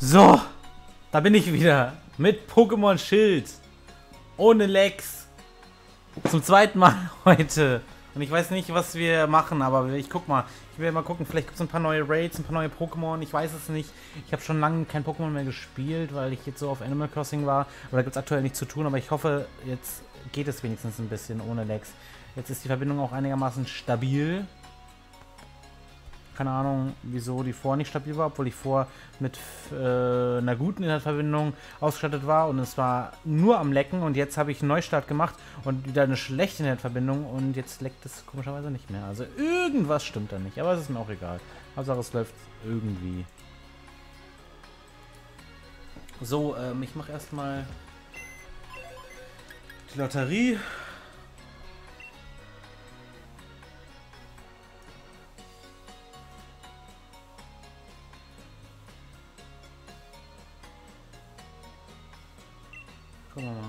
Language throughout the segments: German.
So, da bin ich wieder mit Pokémon Schild. Ohne Lags. Zum zweiten Mal heute. Und ich weiß nicht, was wir machen, aber ich guck mal. Ich will mal gucken, vielleicht gibt es ein paar neue Raids, ein paar neue Pokémon. Ich weiß es nicht. Ich habe schon lange kein Pokémon mehr gespielt, weil ich jetzt so auf Animal Crossing war. Aber da gibt es aktuell nichts zu tun. Aber ich hoffe, jetzt geht es wenigstens ein bisschen ohne Lags. Jetzt ist die Verbindung auch einigermaßen stabil. Keine Ahnung, wieso die vorher nicht stabil war, obwohl ich vorher mit einer guten Internetverbindung ausgestattet war und es war nur am Lecken und jetzt habe ich einen Neustart gemacht und wieder eine schlechte Internetverbindung und jetzt leckt es komischerweise nicht mehr. Also irgendwas stimmt da nicht, aber es ist mir auch egal. Hauptsache es läuft irgendwie. So, ich mache erstmal die Lotterie. Gucken wir mal.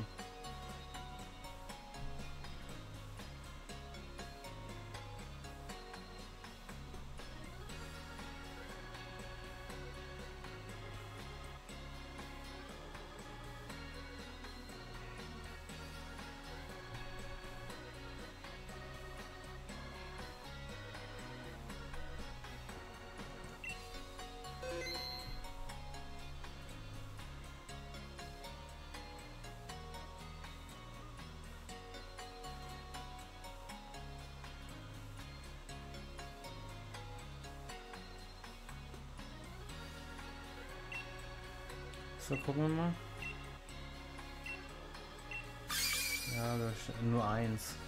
So, gucken wir mal. Ja, nur eins.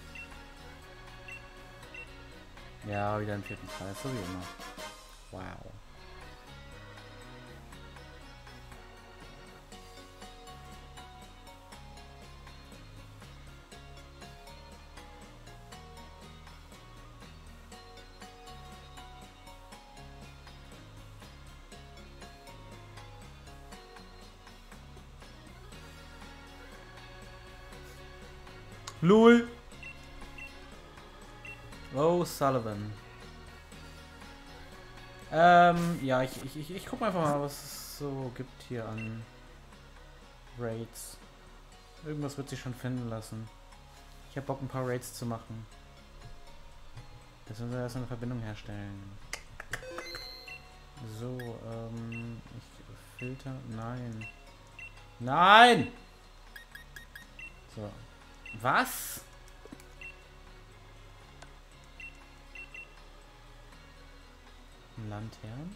Ja, wieder im vierten Preis, so wie immer. Wow. Lul. Oh, Sullivan. Ja, ich guck mal einfach mal, was es so gibt hier an Raids. Irgendwas wird sich schon finden lassen. Ich hab Bock, ein paar Raids zu machen. Jetzt müssen wir erst eine Verbindung herstellen. So, ich filter. Nein. Nein! So. Was? Lantern?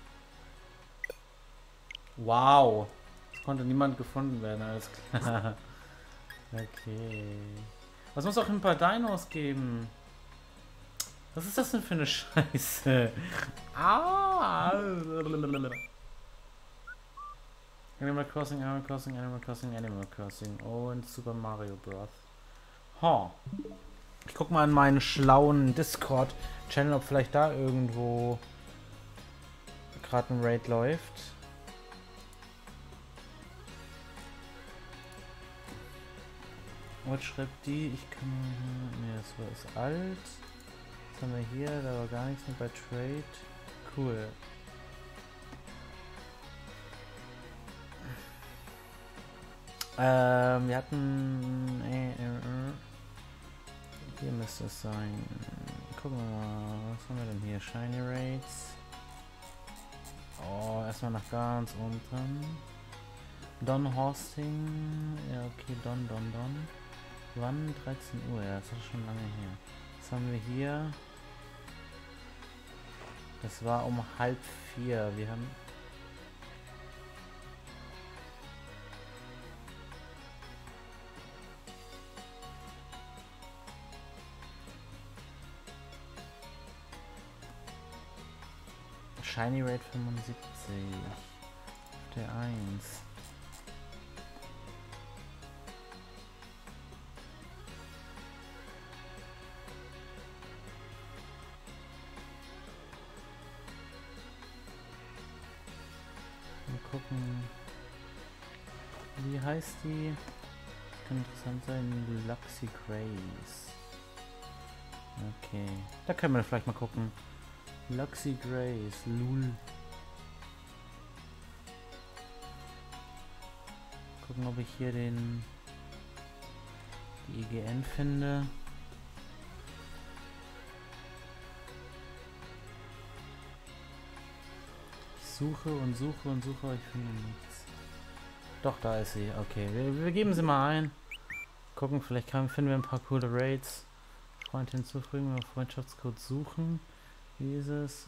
Wow. Es konnte niemand gefunden werden, alles klar. Okay. Was muss auch ein paar Dinos geben? Was ist das denn für eine Scheiße? Ah! Animal Crossing, Animal Crossing, Animal Crossing, Animal Crossing und Super Mario Bros. Ha. Ich guck mal in meinen schlauen Discord-Channel, ob vielleicht da irgendwo gerade ein Raid läuft. Was schreibt die? Ich kann... Ne, das ist alt. Was haben wir hier? Da war gar nichts mehr bei Trade. Cool. Wir hatten... Hier müsste es sein. Gucken wir mal. Was haben wir denn hier? Shiny Raids. Oh, erstmal nach ganz unten. Don Hosting. Ja, okay, Don. Wann? 13 Uhr. Ja, das ist schon lange her. Was haben wir hier? Das war um 3:30. Wir haben... Shiny Raid 75. Auf der 1. Mal gucken. Wie heißt die? Kann interessant sein. Luxy Grace. Okay. Da können wir vielleicht mal gucken. Luxy Grace. Lul. Gucken, ob ich hier die IGN finde. Ich suche und suche und suche, aber ich finde nichts. Doch, da ist sie. Okay, wir geben sie mal ein. Gucken, vielleicht finden wir ein paar coole Raids. Freund hinzufügen, Freundschaftscode suchen. Wie ist es?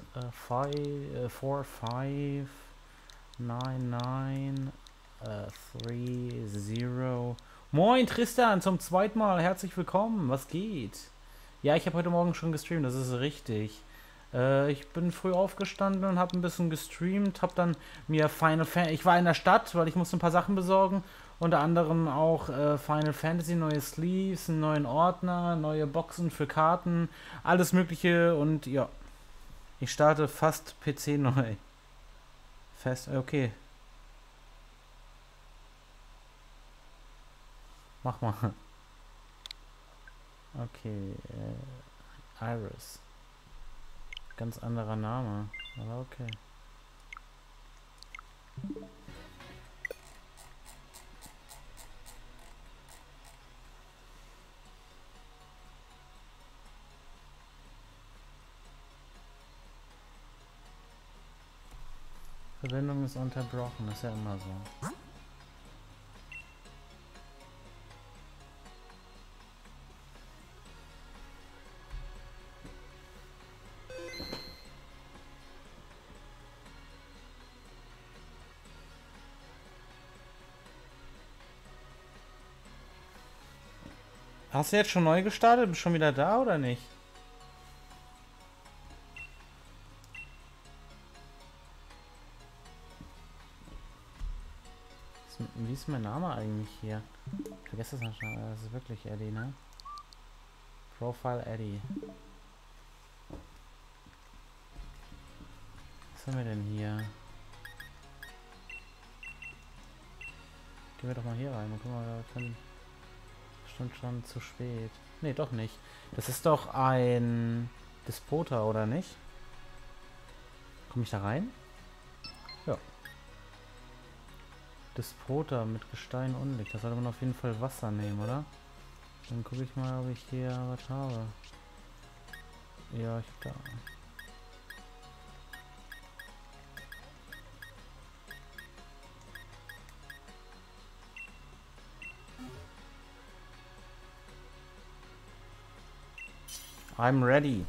459930. Moin Tristan, zum zweiten Mal. Herzlich willkommen. Was geht? Ja, ich habe heute Morgen schon gestreamt, das ist richtig. Ich bin früh aufgestanden und habe ein bisschen gestreamt, habe dann mir Final Fantasy... Ich war in der Stadt, weil ich musste ein paar Sachen besorgen. Unter anderem auch Final Fantasy, neue Sleeves, einen neuen Ordner, neue Boxen für Karten, alles mögliche und ja. Ich starte fast PC neu. Fest, okay. Mach mal. Okay, Iris. Ganz anderer Name, aber okay. Verbindung ist unterbrochen, ist ja immer so. Hast du jetzt schon neu gestartet? Bist schon wieder da oder nicht? Wie ist mein Name eigentlich hier? Ich vergesse das manchmal. Das ist wirklich Eddie, ne? Profile Eddie. Was haben wir denn hier? Gehen wir doch mal hier rein. Guck mal, da können... Bestimmt schon zu spät. Ne, doch nicht. Das ist doch ein Despota, oder nicht? Komme ich da rein? Ja. Despota mit Gestein und Licht. Da sollte man auf jeden Fall Wasser nehmen, oder? Dann gucke ich mal, ob ich hier was habe. Ja, ich da. I'm ready.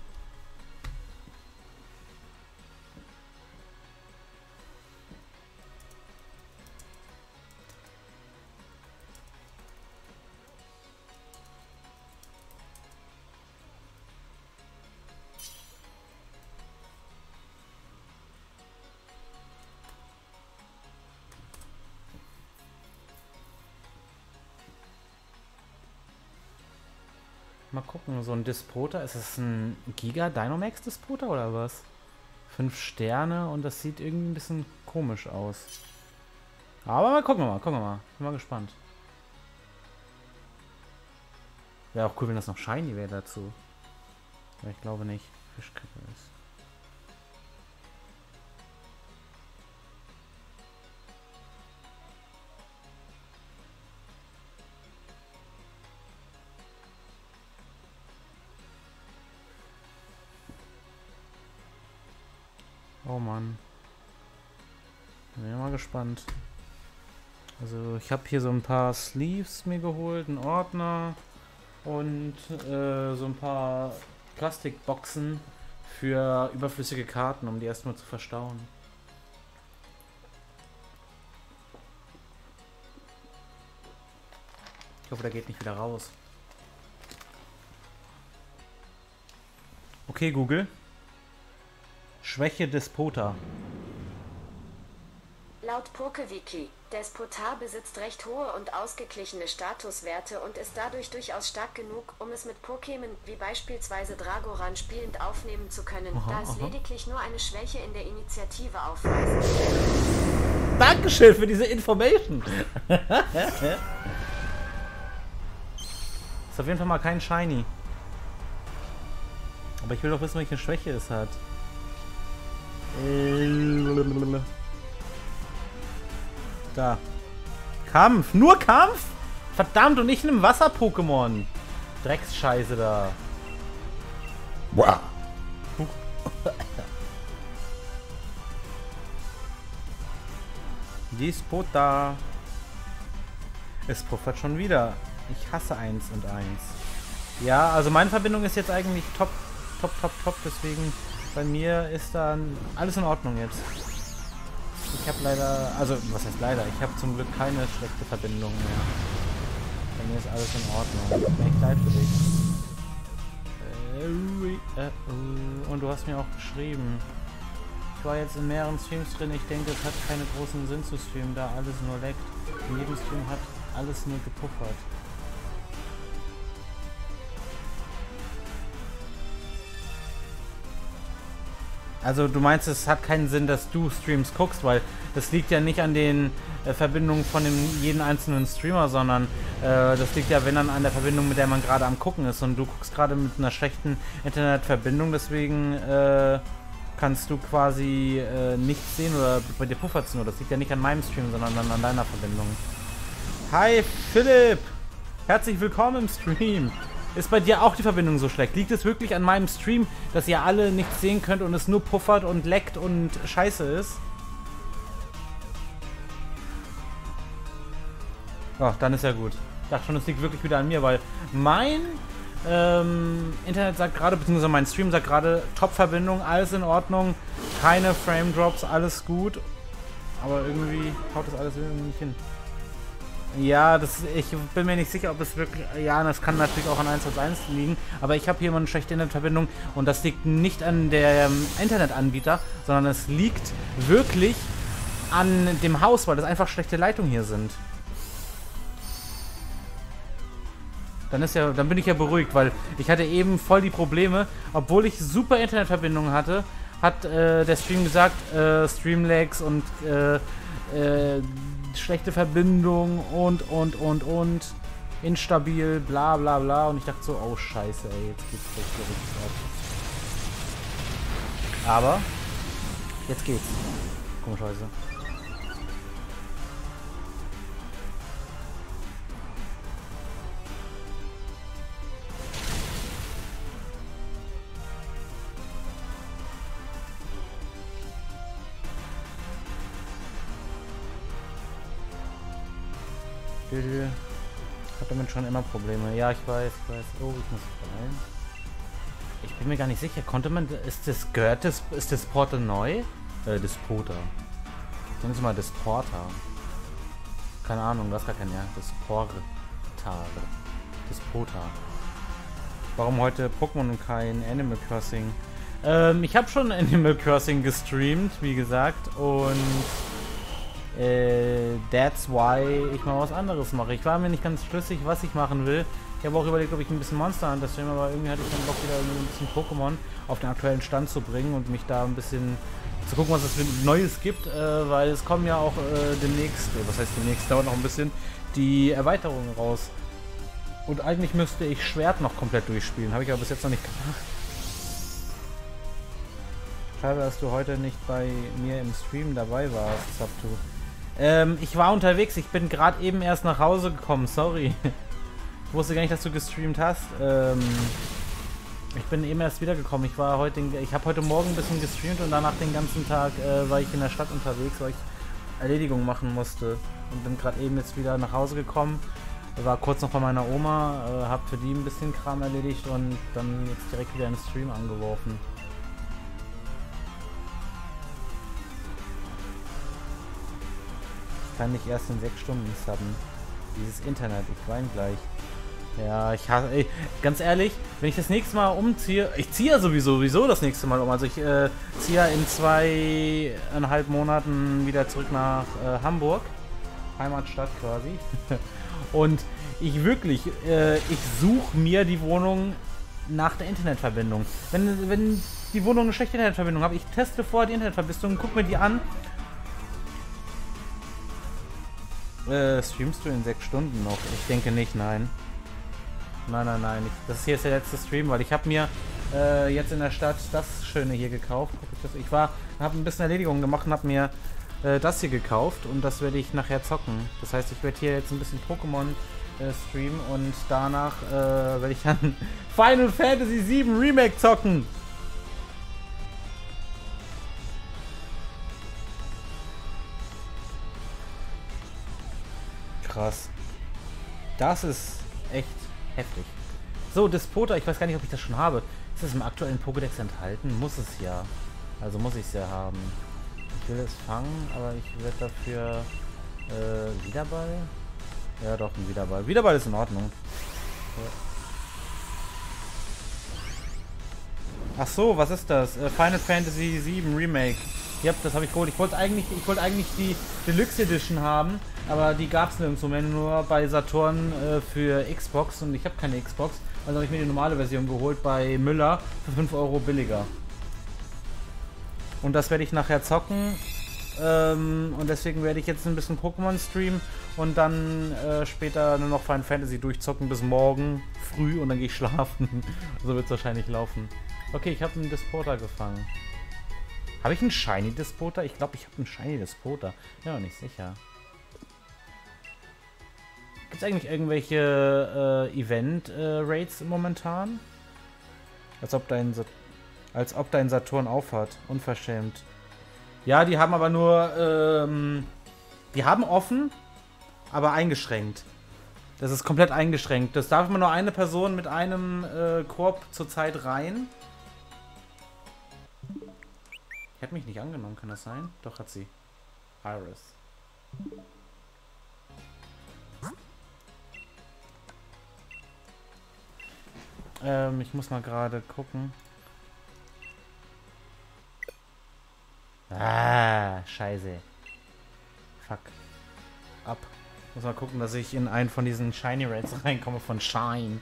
Mal gucken, so ein Despota, ist es ein Giga Dynamax Despota oder was? 5 Sterne und das sieht irgendwie ein bisschen komisch aus. Aber mal gucken wir mal, gucken wir mal. Bin mal gespannt. Wäre auch cool, wenn das noch shiny wäre dazu. Aber ich glaube nicht. Fischkacke ist. Oh Mann. Bin ja mal gespannt. Also ich habe hier so ein paar Sleeves mir geholt, einen Ordner und so ein paar Plastikboxen für überflüssige Karten, um die erstmal zu verstauen. Ich hoffe, der geht nicht wieder raus. Okay, Google. Schwäche Despota. Laut PokeWiki, Despota besitzt recht hohe und ausgeglichene Statuswerte und ist dadurch durchaus stark genug, um es mit Pokémon wie beispielsweise Dragoran spielend aufnehmen zu können, da es lediglich nur eine Schwäche in der Initiative aufweist. Dankeschön für diese Information. Ist auf jeden Fall mal kein Shiny. Aber ich will doch wissen, welche Schwäche es hat. Da. Kampf. Nur Kampf? Verdammt, und ich in einem Wasser-Pokémon. Drecksscheiße da. Wow. Despota. Es puffert schon wieder. Ich hasse 1 und 1. Ja, also meine Verbindung ist jetzt eigentlich top. Deswegen bei mir ist dann alles in Ordnung jetzt. Ich habe leider, also was heißt leider? Ich habe zum Glück keine schlechte Verbindung mehr. Bei mir ist alles in Ordnung. Tut mir echt leid für dich. Und du hast mir auch geschrieben. Ich war jetzt in mehreren Streams drin. Ich denke, es hat keinen großen Sinn zu streamen, da alles nur leckt. In jedem Stream hat alles nur gepuffert. Also du meinst, es hat keinen Sinn, dass du Streams guckst, weil das liegt ja nicht an den Verbindungen von jeden einzelnen Streamer, sondern das liegt ja, wenn dann, an der Verbindung, mit der man gerade am Gucken ist. Und du guckst gerade mit einer schlechten Internetverbindung, deswegen kannst du quasi nichts sehen oder bei dir puffert es nur. Das liegt ja nicht an meinem Stream, sondern dann an deiner Verbindung. Hi Philipp! Herzlich willkommen im Stream! Ist bei dir auch die Verbindung so schlecht? Liegt es wirklich an meinem Stream, dass ihr alle nichts sehen könnt und es nur puffert und leckt und scheiße ist? Oh, dann ist ja gut. Ich dachte schon, es liegt wirklich wieder an mir, weil mein Internet sagt gerade, beziehungsweise mein Stream sagt gerade, Top-Verbindung, alles in Ordnung, keine Frame-Drops, alles gut. Aber irgendwie haut das alles irgendwie nicht hin. Ja, ich bin mir nicht sicher, ob es wirklich... Ja, das kann natürlich auch an 1.1 liegen, aber ich habe hier mal eine schlechte Internetverbindung und das liegt nicht an der Internetanbieter, sondern es liegt wirklich an dem Haus, weil das einfach schlechte Leitungen hier sind. Dann bin ich ja beruhigt, weil ich hatte eben voll die Probleme, obwohl ich super Internetverbindungen hatte, hat der Stream gesagt, Streamlags und schlechte Verbindung und instabil, bla bla bla, und ich dachte so, oh scheiße, ey, jetzt geht's richtig ab. Aber jetzt geht's. Komischerweise. Ich habe damit schon immer Probleme. Ja, ich weiß. Oh, ich muss rein. Ich bin mir gar nicht sicher. Konnte man... Ist das Portal neu? Despota. Nennen Sie mal Desporta. Keine Ahnung, das ist gar kein R. Desporta. Despota. Warum heute Pokémon und kein Animal Crossing? Ich habe schon Animal Crossing gestreamt, wie gesagt, und that's why ich mal was anderes mache. Ich war mir nicht ganz schlüssig, was ich machen will. Ich habe auch überlegt, ob ich ein bisschen Monster Hunter streame, aber irgendwie hatte ich dann Bock, wieder ein bisschen Pokémon auf den aktuellen Stand zu bringen und mich da ein bisschen zu gucken, was es für Neues gibt, weil es kommen ja auch demnächst, was heißt demnächst, dauert noch ein bisschen, die Erweiterungen raus. Und eigentlich müsste ich Schwert noch komplett durchspielen, habe ich aber bis jetzt noch nicht gemacht. Schade, dass du heute nicht bei mir im Stream dabei warst, Subtu. Ich war unterwegs, ich bin gerade eben erst nach Hause gekommen, sorry. Ich wusste gar nicht, dass du gestreamt hast. Ich bin eben erst wiedergekommen. Ich habe heute Morgen ein bisschen gestreamt und danach den ganzen Tag war ich in der Stadt unterwegs, weil ich Erledigungen machen musste. Und bin gerade eben jetzt wieder nach Hause gekommen. War kurz noch bei meiner Oma, habe für die ein bisschen Kram erledigt und dann jetzt direkt wieder in den Stream angeworfen. Ich kann nicht erst in 6 Stunden subben. Dieses Internet, ich weine gleich. Ja, ich hasse, ey, ganz ehrlich, wenn ich das nächste Mal umziehe, ich ziehe ja sowieso das nächste Mal um, also ich ziehe ja in 2,5 Monaten wieder zurück nach Hamburg, Heimatstadt quasi, und ich suche mir die Wohnung nach der Internetverbindung. Wenn die Wohnung eine schlechte Internetverbindung hat, ich teste vorher die Internetverbindung, guck mir die an. Streamst du in 6 Stunden noch? Ich denke nicht, nein. Nein. Das hier ist der letzte Stream, weil ich habe mir jetzt in der Stadt das Schöne hier gekauft. Ich habe ein bisschen Erledigungen gemacht und habe mir das hier gekauft und das werde ich nachher zocken. Das heißt, ich werde hier jetzt ein bisschen Pokémon streamen und danach werde ich dann Final Fantasy VII Remake zocken. Krass. Das ist echt heftig. So, Despota, ich weiß gar nicht, ob ich das schon habe. Ist das im aktuellen Pokédex enthalten? Muss es ja. Also muss ich es ja haben. Ich will es fangen, aber ich werde dafür Wiederball? Ja doch, ein Wiederball. Wiederball ist in Ordnung. Ja. Ach so, was ist das? Final Fantasy VII Remake. Ja, das habe ich geholt. Ich wollte eigentlich die Deluxe Edition haben, aber die gab es nirgendwo mehr, nur bei Saturn für Xbox und ich habe keine Xbox. Also habe ich mir die normale Version geholt bei Müller für 5 Euro billiger. Und das werde ich nachher zocken. Und deswegen werde ich jetzt ein bisschen Pokémon streamen und dann später nur noch Final Fantasy durchzocken bis morgen früh und dann gehe ich schlafen. So wird es wahrscheinlich laufen. Okay, ich habe einen Despota gefangen. Habe ich einen Shiny Despota? Ich glaube, ich habe einen Shiny Despota. Ja, nicht sicher. Gibt es eigentlich irgendwelche Event-Raids momentan? Als ob dein Saturn aufhat. Unverschämt. Ja, die haben aber nur, die haben offen, aber eingeschränkt. Das ist komplett eingeschränkt. Das darf immer nur eine Person mit einem Korb zur Zeit rein. Die hat mich nicht angenommen, kann das sein? Doch, hat sie. Iris. Ich muss mal gerade gucken. Ah, scheiße. Fuck. Ab. Muss mal gucken, dass ich in einen von diesen Shiny Raids reinkomme von Shine.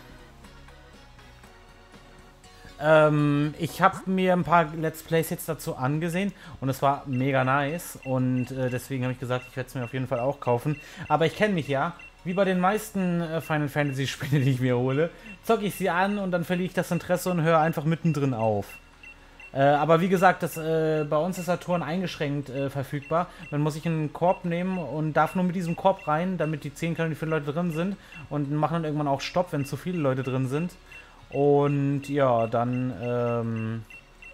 Ich habe mir ein paar Let's Plays jetzt dazu angesehen und es war mega nice und deswegen habe ich gesagt, ich werde es mir auf jeden Fall auch kaufen. Aber ich kenne mich ja, wie bei den meisten Final Fantasy Spielen, die ich mir hole, zocke ich sie an und dann verliere ich das Interesse und höre einfach mittendrin auf. Aber wie gesagt, bei uns ist Saturn eingeschränkt verfügbar. Dann muss ich einen Korb nehmen und darf nur mit diesem Korb rein, damit die 10 können, wie viele Leute drin sind. Und machen dann irgendwann auch Stopp, wenn zu viele Leute drin sind. Und ja, dann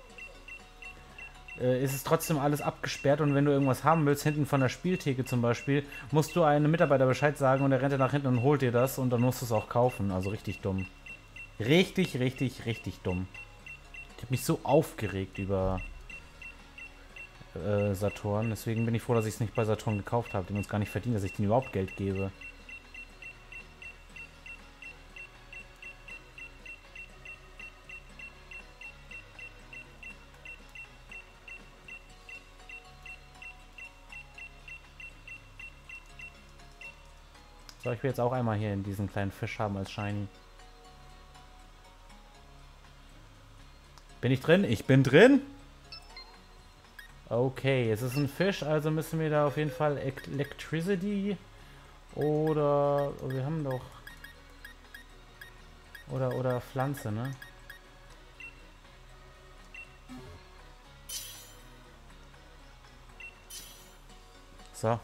ist es trotzdem alles abgesperrt. Und wenn du irgendwas haben willst, hinten von der Spieltheke zum Beispiel, musst du einem Mitarbeiter Bescheid sagen und der rennt nach hinten und holt dir das. Und dann musst du es auch kaufen. Also richtig dumm. Richtig, richtig, richtig dumm. Ich habe mich so aufgeregt über Saturn. Deswegen bin ich froh, dass ich es nicht bei Saturn gekauft habe. Die haben uns gar nicht verdient, dass ich denen überhaupt Geld gebe. So, ich will jetzt auch einmal hier in diesen kleinen Fisch haben als Shiny. Bin ich drin? Ich bin drin! Okay, es ist ein Fisch, also müssen wir da auf jeden Fall Electricity oder... Oh, wir haben doch... Oder Pflanze, ne? So.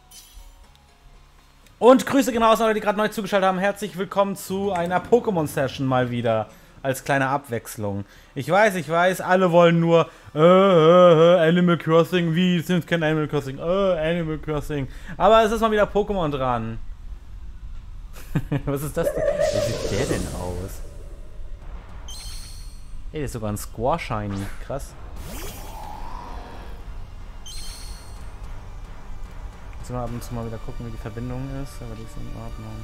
Und Grüße genau aus alle, die gerade neu zugeschaltet haben. Herzlich willkommen zu einer Pokémon-Session mal wieder. Als kleine Abwechslung. Ich weiß, alle wollen nur Animal Crossing. Wie sind kein Animal Crossing? Animal Crossing. Aber es ist mal wieder Pokémon dran. Was ist das denn? Wie sieht der denn aus? Ey, der ist sogar ein Squaw-Shiny. Krass. Jetzt mal ab und zu mal wieder gucken, wie die Verbindung ist. Aber die ist in Ordnung.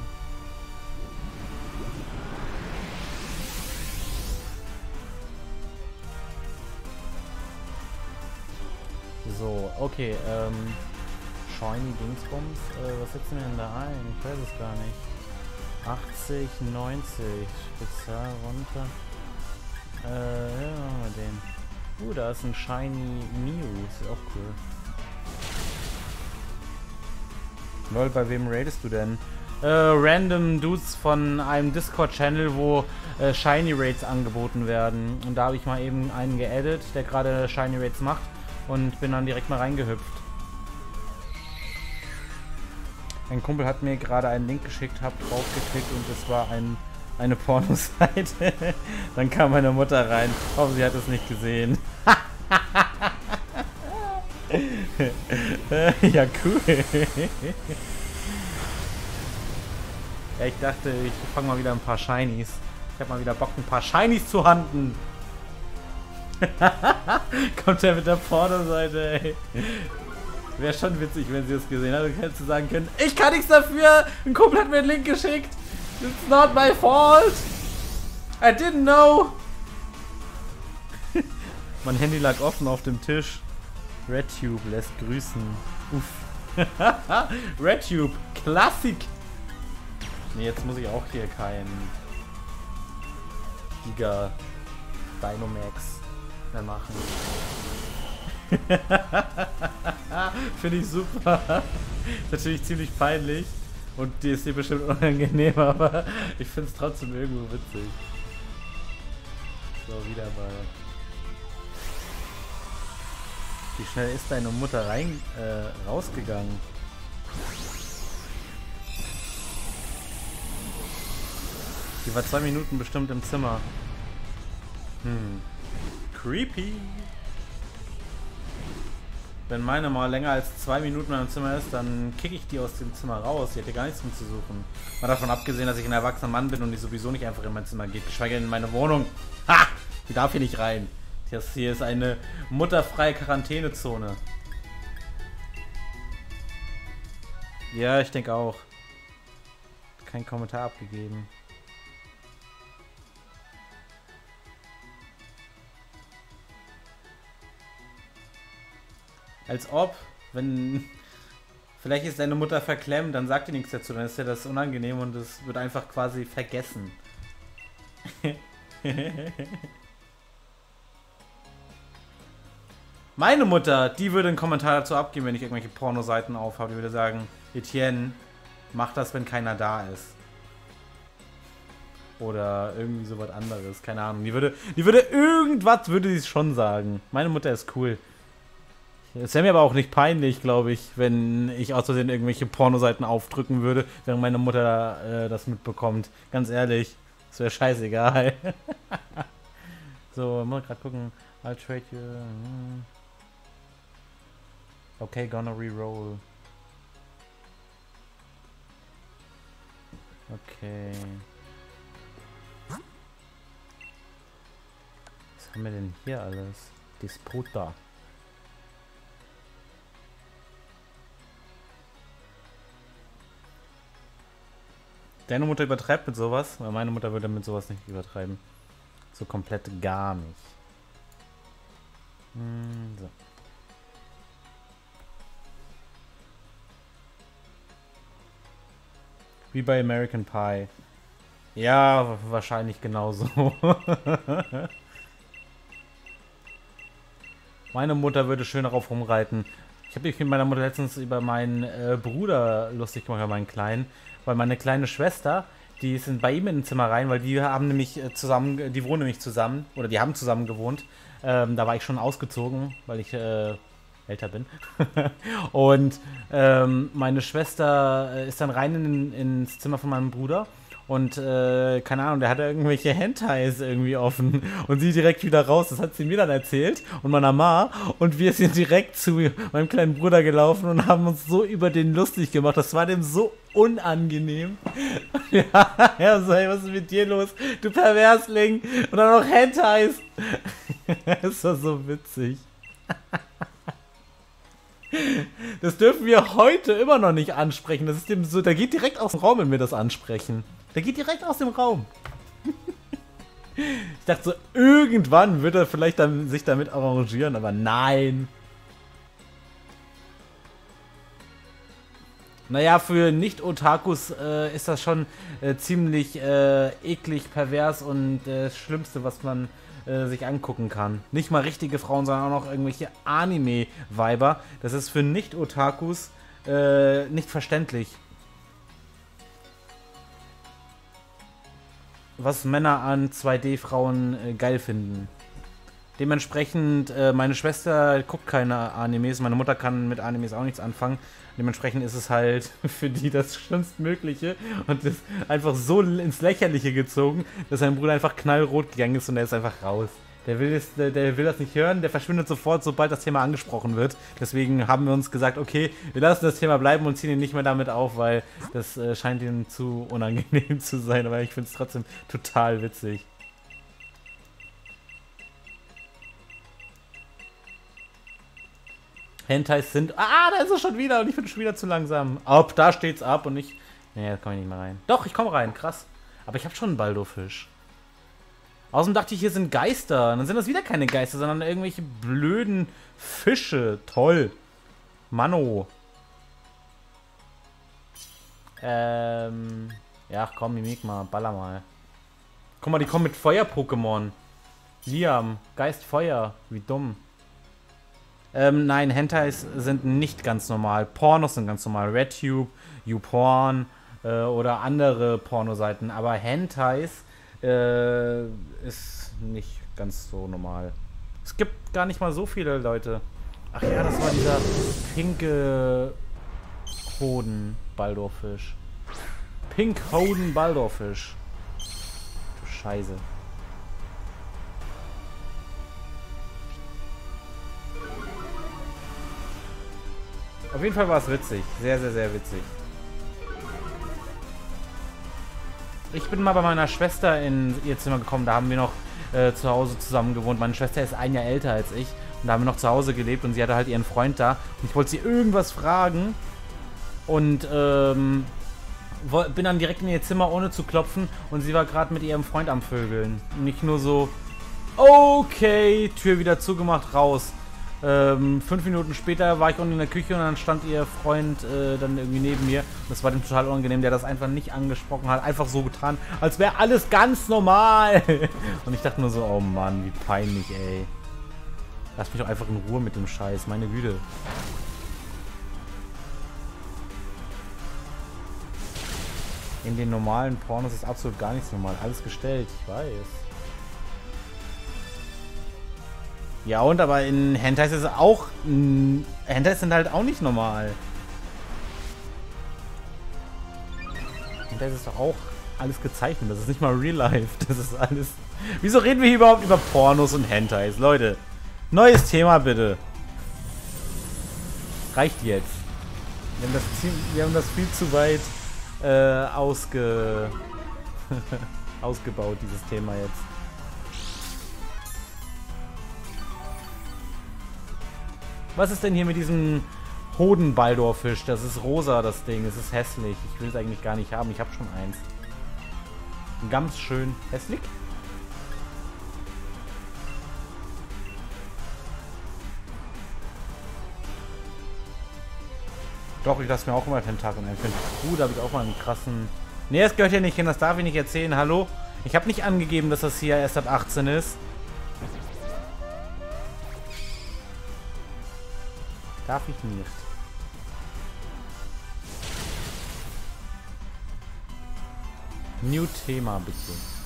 So, okay, Shiny Dingsbums, was setzen wir denn da ein? Ich weiß es gar nicht. 80, 90, Spezial runter. Ja, machen wir den. Da ist ein Shiny Mew, ist auch cool. Lol, bei wem raidest du denn? Random Dudes von einem Discord-Channel, wo Shiny Raids angeboten werden. Und da habe ich mal eben einen geaddet, der gerade Shiny Raids macht. Und bin dann direkt mal reingehüpft. Ein Kumpel hat mir gerade einen Link geschickt, hab draufgeklickt und es war eine Pornoseite. Dann kam meine Mutter rein. Hoffe, sie hat es nicht gesehen. Ja, cool. Ja, ich dachte, ich fange mal wieder ein paar Shinies. Ich habe mal wieder Bock, ein paar Shinies zu handeln. Kommt er mit der Pornoseite, ey. Wäre schon witzig, wenn sie es gesehen hat. Dann hättest du sagen können, ich kann nichts dafür. Ein Kumpel hat mir einen Link geschickt. It's not my fault. I didn't know. Mein Handy lag offen auf dem Tisch. RedTube lässt grüßen. Uff. RedTube, Klassik. Nee, jetzt muss ich auch hier kein Giga Dynamax mehr machen. Finde ich super. Ist natürlich ziemlich peinlich. Und die ist dir bestimmt unangenehm, aber ich finde es trotzdem irgendwo witzig. So, wieder mal. Wie schnell ist deine Mutter rausgegangen? Die war 2 Minuten bestimmt im Zimmer. Creepy. Wenn meine mal länger als 2 Minuten in meinem Zimmer ist, dann kicke ich die aus dem Zimmer raus. Die hat hier gar nichts mehr zu suchen. Mal davon abgesehen, dass ich ein erwachsener Mann bin und die sowieso nicht einfach in mein Zimmer geht. Geschweige denn in meine Wohnung. Ha! Die darf hier nicht rein. Das hier ist eine mutterfreie Quarantänezone. Ja, ich denke auch. Kein Kommentar abgegeben. Als ob, wenn vielleicht ist deine Mutter verklemmt, dann sagt ihr nichts dazu, dann ist ja das unangenehm und es wird einfach quasi vergessen. Meine Mutter, die würde einen Kommentar dazu abgeben, wenn ich irgendwelche Pornoseiten aufhabe. Die würde sagen, Etienne, mach das, wenn keiner da ist. Oder irgendwie sowas anderes, keine Ahnung. Die würde irgendwas, würde sie schon sagen. Meine Mutter ist cool. Es wäre mir aber auch nicht peinlich, glaube ich, wenn ich aus Versehen irgendwelche Pornoseiten aufdrücken würde, während meine Mutter das mitbekommt. Ganz ehrlich, das wäre scheißegal. So, mal gerade gucken. I'll trade you. Okay, gonna reroll. Okay. Was haben wir denn hier alles? Disputa. Deine Mutter übertreibt mit sowas? Weil meine Mutter würde mit sowas nicht übertreiben. So komplett gar nicht. So. Wie bei American Pie. Ja, wahrscheinlich genauso. Meine Mutter würde schön darauf rumreiten. Ich habe mich mit meiner Mutter letztens über meinen Bruder lustig gemacht, meinen Kleinen. Weil meine kleine Schwester, die ist bei ihm in ein Zimmer rein, weil die haben nämlich zusammen, die wohnen nämlich zusammen, oder die haben zusammen gewohnt. Da war ich schon ausgezogen, weil ich älter bin. Und meine Schwester ist dann rein ins Zimmer von meinem Bruder. Und, keine Ahnung, der hatte irgendwelche Hentais irgendwie offen. Und sie direkt wieder raus. Das hat sie mir dann erzählt. Und meiner Ma. Und wir sind direkt zu meinem kleinen Bruder gelaufen und haben uns so über den lustig gemacht. Das war dem so unangenehm. Ja, so, hey, was ist mit dir los? Du Perversling. Und dann noch Hentais. Das war so witzig. Das dürfen wir heute immer noch nicht ansprechen. Das ist dem so, der geht direkt aus dem Raum, wenn wir das ansprechen. Der geht direkt aus dem Raum. Ich dachte so, irgendwann wird er vielleicht sich damit arrangieren, aber nein. Naja, für Nicht-Otakus ist das schon ziemlich eklig, pervers und das Schlimmste, was man sich angucken kann. Nicht mal richtige Frauen, sondern auch noch irgendwelche Anime-Weiber. Das ist für Nicht-Otakus nicht verständlich. Was Männer an 2D-Frauen geil finden. Dementsprechend, meine Schwester guckt keine Animes, meine Mutter kann mit Animes auch nichts anfangen. Dementsprechend ist es halt für die das Schlimmstmögliche und ist einfach so ins Lächerliche gezogen, dass sein Bruder einfach knallrot gegangen ist und er ist einfach raus. Der will das nicht hören, der verschwindet sofort, sobald das Thema angesprochen wird. Deswegen haben wir uns gesagt, okay, wir lassen das Thema bleiben und ziehen ihn nicht mehr damit auf, weil das scheint ihm zu unangenehm zu sein. Aber ich finde es trotzdem total witzig. Hentais sind... Ah, da ist er schon wieder und ich bin schon wieder zu langsam. Ab, da steht's ab und ich... Nee, da komme ich nicht mehr rein. Doch, ich komme rein, krass. Aber ich habe schon einen Baldurfisch. Außerdem dachte ich, hier sind Geister. Und dann sind das wieder keine Geister, sondern irgendwelche blöden Fische. Toll. Manno. Ja, komm, Mimik mal. Baller mal. Guck mal, die kommen mit Feuer-Pokémon. Liam, Geist Feuer. Wie dumm. Nein, Hentais sind nicht ganz normal. Pornos sind ganz normal. RedTube, YouPorn oder andere Pornoseiten. Aber Hentais ist nicht ganz so normal. Es gibt gar nicht mal so viele Leute. Ach ja, das war dieser pinke Hoden-Baldurfisch. Pink Hoden-Baldurfisch. Du Scheiße. Auf jeden Fall war es witzig. Sehr, sehr, sehr witzig. Ich bin mal bei meiner Schwester in ihr Zimmer gekommen. Da haben wir noch zu Hause zusammen gewohnt. Meine Schwester ist ein Jahr älter als ich. Und da haben wir noch zu Hause gelebt. Und sie hatte halt ihren Freund da. Und ich wollte sie irgendwas fragen. Und bin dann direkt in ihr Zimmer, ohne zu klopfen. Und sie war gerade mit ihrem Freund am Vögeln. Nicht nur so, okay, Tür wieder zugemacht, raus. 5 Minuten später war ich unten in der Küche und dann stand ihr Freund dann irgendwie neben mir. Und das war dem total unangenehm, der das einfach nicht angesprochen hat. Einfach so getan, als wäre alles ganz normal. Und ich dachte nur so, oh Mann, wie peinlich, ey. Lass mich doch einfach in Ruhe mit dem Scheiß, meine Güte. In den normalen Pornos ist absolut gar nichts normal. Alles gestellt, ich weiß. Ja, und aber in Hentais ist es auch... Hentais sind halt auch nicht normal. Hentais ist doch auch alles gezeichnet. Das ist nicht mal Real Life. Das ist alles... Wieso reden wir hier überhaupt über Pornos und Hentais? Leute, neues Thema bitte. Reicht jetzt. Wir haben das viel zu weit ausgebaut, dieses Thema jetzt. Was ist denn hier mit diesem Hoden-Baldurfisch? Das ist rosa, das Ding. Es ist hässlich. Ich will es eigentlich gar nicht haben. Ich habe schon eins. Ganz schön hässlich. Doch, ich lasse mir auch immer Tentakeln einführen. Da habe ich auch mal einen krassen... Nee, das gehört hier nicht hin. Das darf ich nicht erzählen. Hallo? Ich habe nicht angegeben, dass das hier erst ab 18 ist. Darf ich nicht. New Thema, bitte.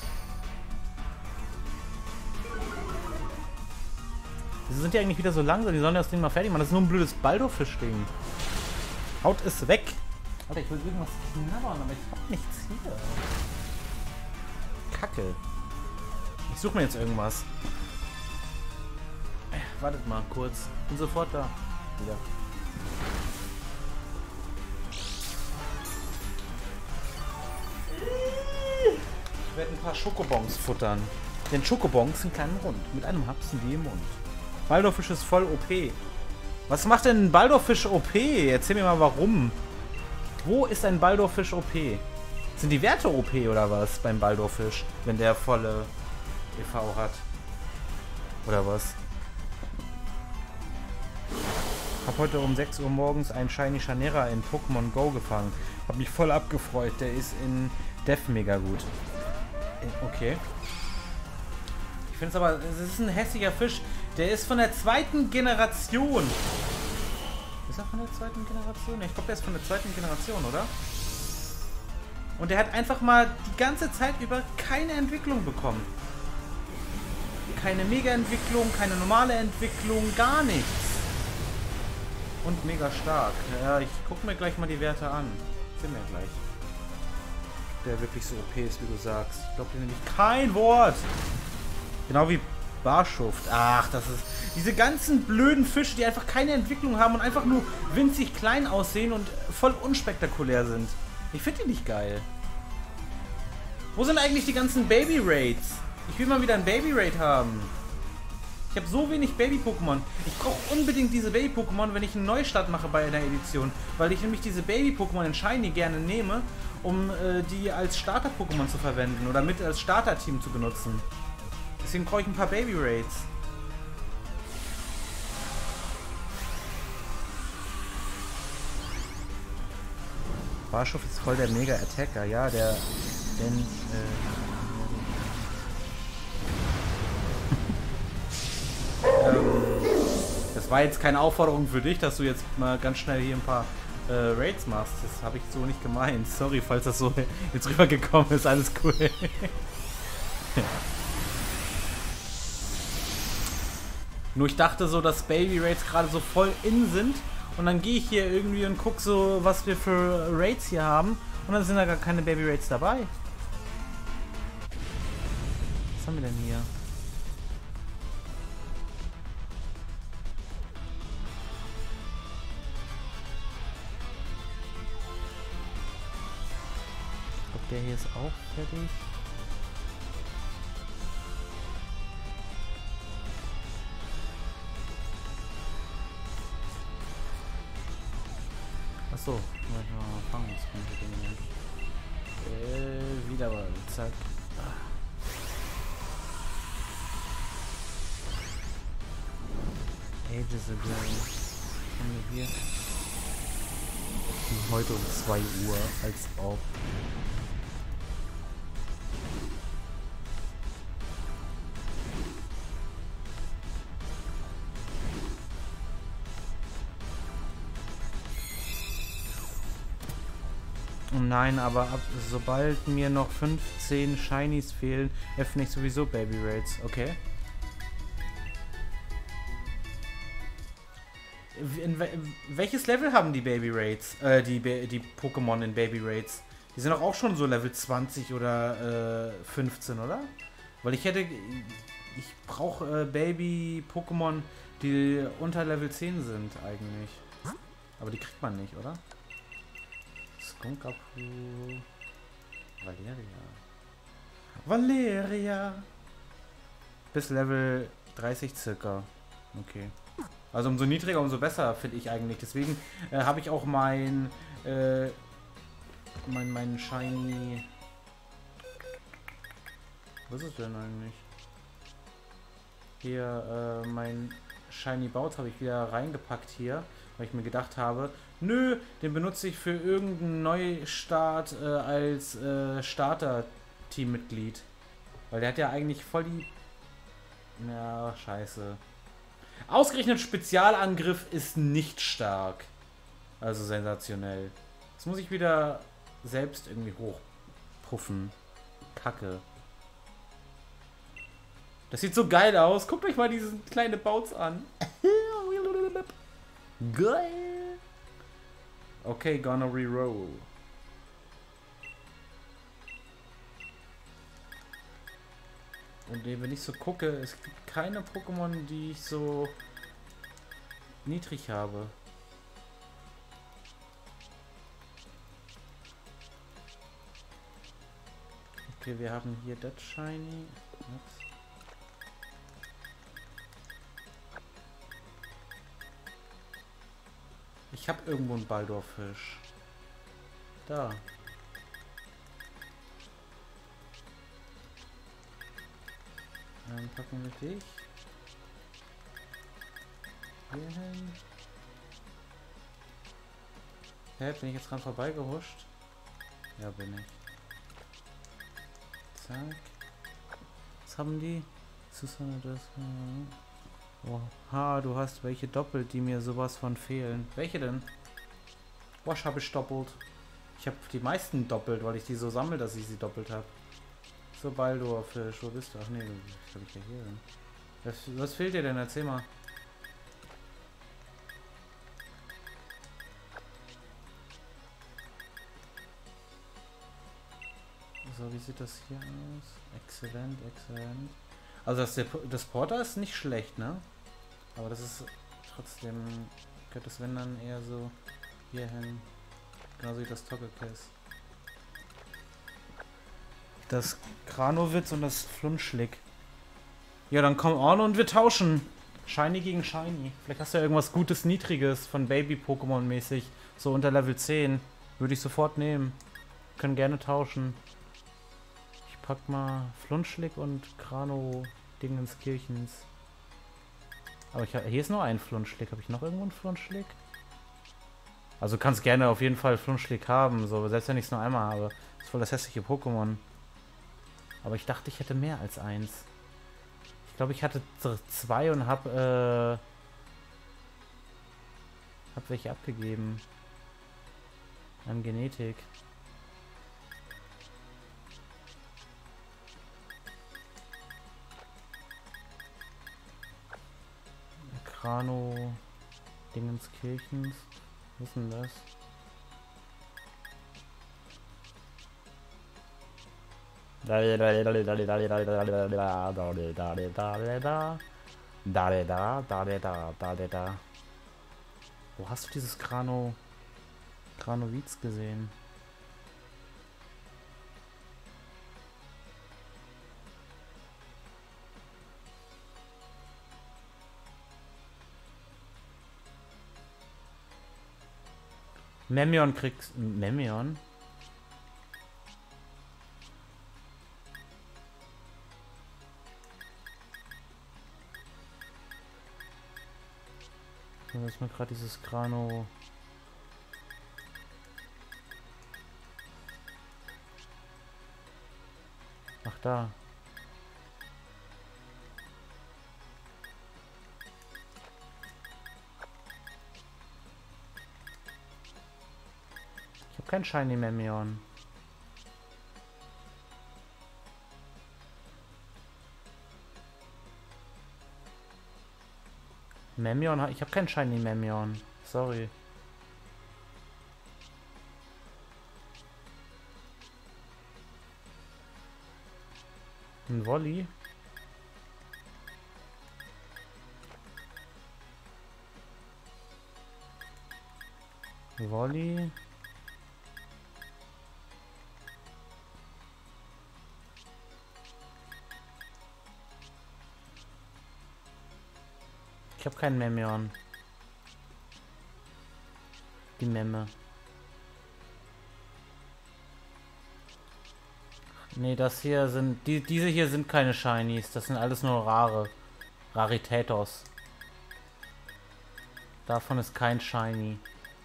Wieso sind die eigentlich wieder so langsam? Die sollen das Ding mal fertig machen. Das ist nur ein blödes Baldurfisch-Ding. Haut es weg. Alter, ich will irgendwas knabbern, aber ich hab nichts hier. Kacke. Ich suche mir jetzt irgendwas. Wartet mal kurz. Bin sofort da. Wieder. Ich werde ein paar Schokobons futtern. Denn Schokobons sind klein und rund. Mit einem Hapsen wie im Mund. Baldurfisch ist voll OP. Was macht denn ein Baldurfisch OP? Erzähl mir mal warum. Wo ist ein Baldurfisch OP? Sind die Werte OP oder was beim Baldurfisch? Wenn der volle EV hat. Oder was? Hab heute um 6 Uhr morgens einen Shiny Chanera in Pokémon Go gefangen. Hab mich voll abgefreut. Der ist in Death mega gut. Okay. Ich finde es aber, es ist ein hässlicher Fisch. Der ist von der zweiten Generation. Ist er von der zweiten Generation? Ich glaube, der ist von der zweiten Generation, oder? Und der hat einfach mal die ganze Zeit über keine Entwicklung bekommen. keine Mega-Entwicklung, keine normale Entwicklung, gar nichts. Und mega stark. Ja, ich gucke mir gleich mal die Werte an. Sehen wir gleich. Der wirklich so OP ist, wie du sagst. Ich glaube dir nämlich kein Wort. Genau wie Barschuft. Ach, das ist... Diese ganzen blöden Fische, die einfach keine Entwicklung haben und einfach nur winzig klein aussehen und voll unspektakulär sind. Ich finde die nicht geil. Wo sind eigentlich die ganzen Baby-Raids? Ich will mal wieder ein Baby-Raid haben. Ich habe so wenig Baby-Pokémon. Ich brauche unbedingt diese Baby-Pokémon, wenn ich einen Neustart mache bei einer Edition. Weil ich nämlich diese Baby-Pokémon in Shiny gerne nehme, um die als Starter-Pokémon zu verwenden oder mit als Starter-Team zu benutzen. Deswegen brauche ich ein paar Baby-Raids. Barschuft ist voll der Mega-Attacker, ja, das war jetzt keine Aufforderung für dich, dass du jetzt mal ganz schnell hier ein paar Raids machst. Das habe ich so nicht gemeint. Sorry, falls das so jetzt rübergekommen ist. Alles cool. Nur ich dachte so, dass Baby Raids gerade so voll in sind. Und dann gehe ich hier irgendwie und gucke so, was wir für Raids hier haben. Und dann sind da gar keine Baby Raids dabei. Was haben wir denn hier? Ich glaube, der hier ist auch fertig. Achso, fangen wieder mal, zack. Ages ago. Was haben wir hier? Heute um 2 Uhr, als ob. Nein, aber sobald mir noch 15 Shinies fehlen, öffne ich sowieso Baby Raids. Okay. Welches Level haben die Baby Raids? Die Pokémon in Baby Raids? Die sind doch auch schon so Level 20 oder 15, oder? Weil ich brauche Baby-Pokémon, die unter Level 10 sind eigentlich. Aber die kriegt man nicht, oder? Skunkapu. Valeria. Bis Level 30 circa. Okay. Also umso niedriger, umso besser, finde ich eigentlich. Deswegen habe ich auch mein Shiny... Was ist es denn eigentlich? Hier, mein Shiny Bout habe ich wieder reingepackt hier, weil ich mir gedacht habe, nö, den benutze ich für irgendeinen Neustart als Starter-Teammitglied. Weil der hat ja eigentlich voll die... Ja, scheiße. Ausgerechnet Spezialangriff ist nicht stark. Also sensationell. Jetzt muss ich wieder selbst irgendwie hochpuffen. Kacke. Das sieht so geil aus. Guckt euch mal diese kleine Bouts an. Geil. Okay, gonna reroll. Und wenn ich so gucke, es gibt keine Pokémon, die ich so niedrig habe. Okay, wir haben hier das Shiny. Ich habe irgendwo einen Baldorfisch. Da. Dann packen wir dich hier hin. Hä, bin ich jetzt dran vorbeigehuscht? Ja, bin ich. Zack. Was haben die? Susanne, das. Oha, du hast welche doppelt, die mir sowas von fehlen. Welche denn? Wasch habe ich doppelt. Ich habe die meisten doppelt, weil ich die so sammle, dass ich sie doppelt habe. So, Baldur-Fisch, wo bist du? Ach nee, das hab ich ja hier. Was fehlt dir denn? Erzähl mal. So, wie sieht das hier aus? Exzellent, exzellent. Also das Porter ist nicht schlecht, ne? Aber das ist trotzdem, könnte es wenn dann eher so hier hin. Genauso wie das Togglecase. Das Kranowitz und das Flunschlick. Ja, dann komm on und wir tauschen. Shiny gegen Shiny. Vielleicht hast du ja irgendwas Gutes, Niedriges von Baby-Pokémon mäßig. So unter Level 10. Würde ich sofort nehmen. Können gerne tauschen. Ich pack mal Flunschlick und Krano-Dingenskirchens. Aber hier ist nur ein Flunschlick. Habe ich noch irgendwo einen Flunschlick? Also kannst gerne auf jeden Fall Flunschlick haben. So, selbst wenn ich es nur einmal habe. Das ist voll das hässliche Pokémon. Aber ich dachte, ich hätte mehr als eins. Ich glaube, ich hatte 2 und hab welche abgegeben. An Genetik. Krano Dingenskirchens. Was ist denn das? Wo hast du dieses Kranowitz gesehen? Memion kriegst... Memion? Da ist mir gerade dieses Krano... Ach, da. Ich habe kein Shiny Memion. Memion, ich habe kein Shiny Memion. Sorry. Ein Volley. Volley. Ich habe keinen Memion. Die Memme. Nee, das hier sind... diese hier sind keine Shinies. Das sind alles nur rare. Raritätos. Davon ist kein Shiny.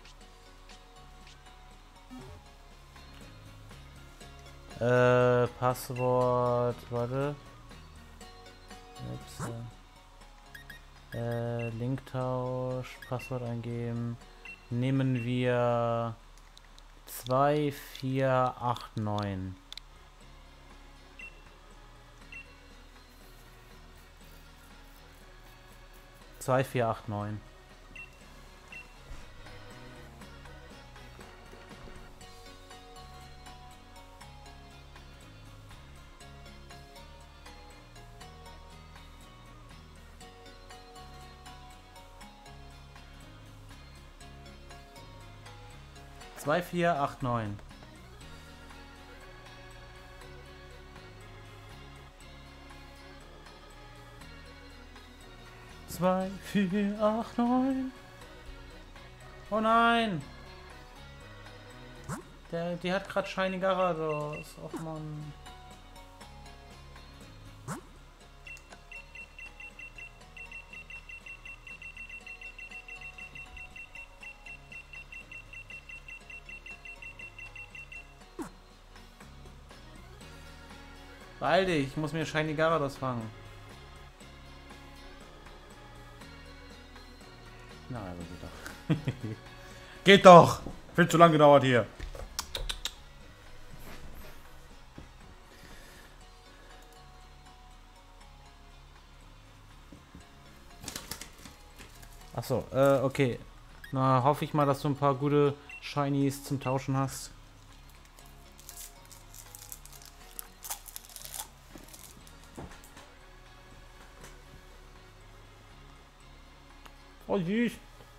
Passwort... Warte. Ups. Linktausch, Passwort eingeben. Nehmen wir 2489. Zwei, 489. Zwei, 489. Zwei, 4, 8, 9. Oh nein! Die hat gerade Shiny Garados. Och man. Beeil dich, ich muss mir Shiny Garados fangen. Na, also geht doch. Geht doch! Viel zu lang gedauert hier. Achso, okay. Na, hoffe ich mal, dass du ein paar gute Shinies zum Tauschen hast. Oh, süß.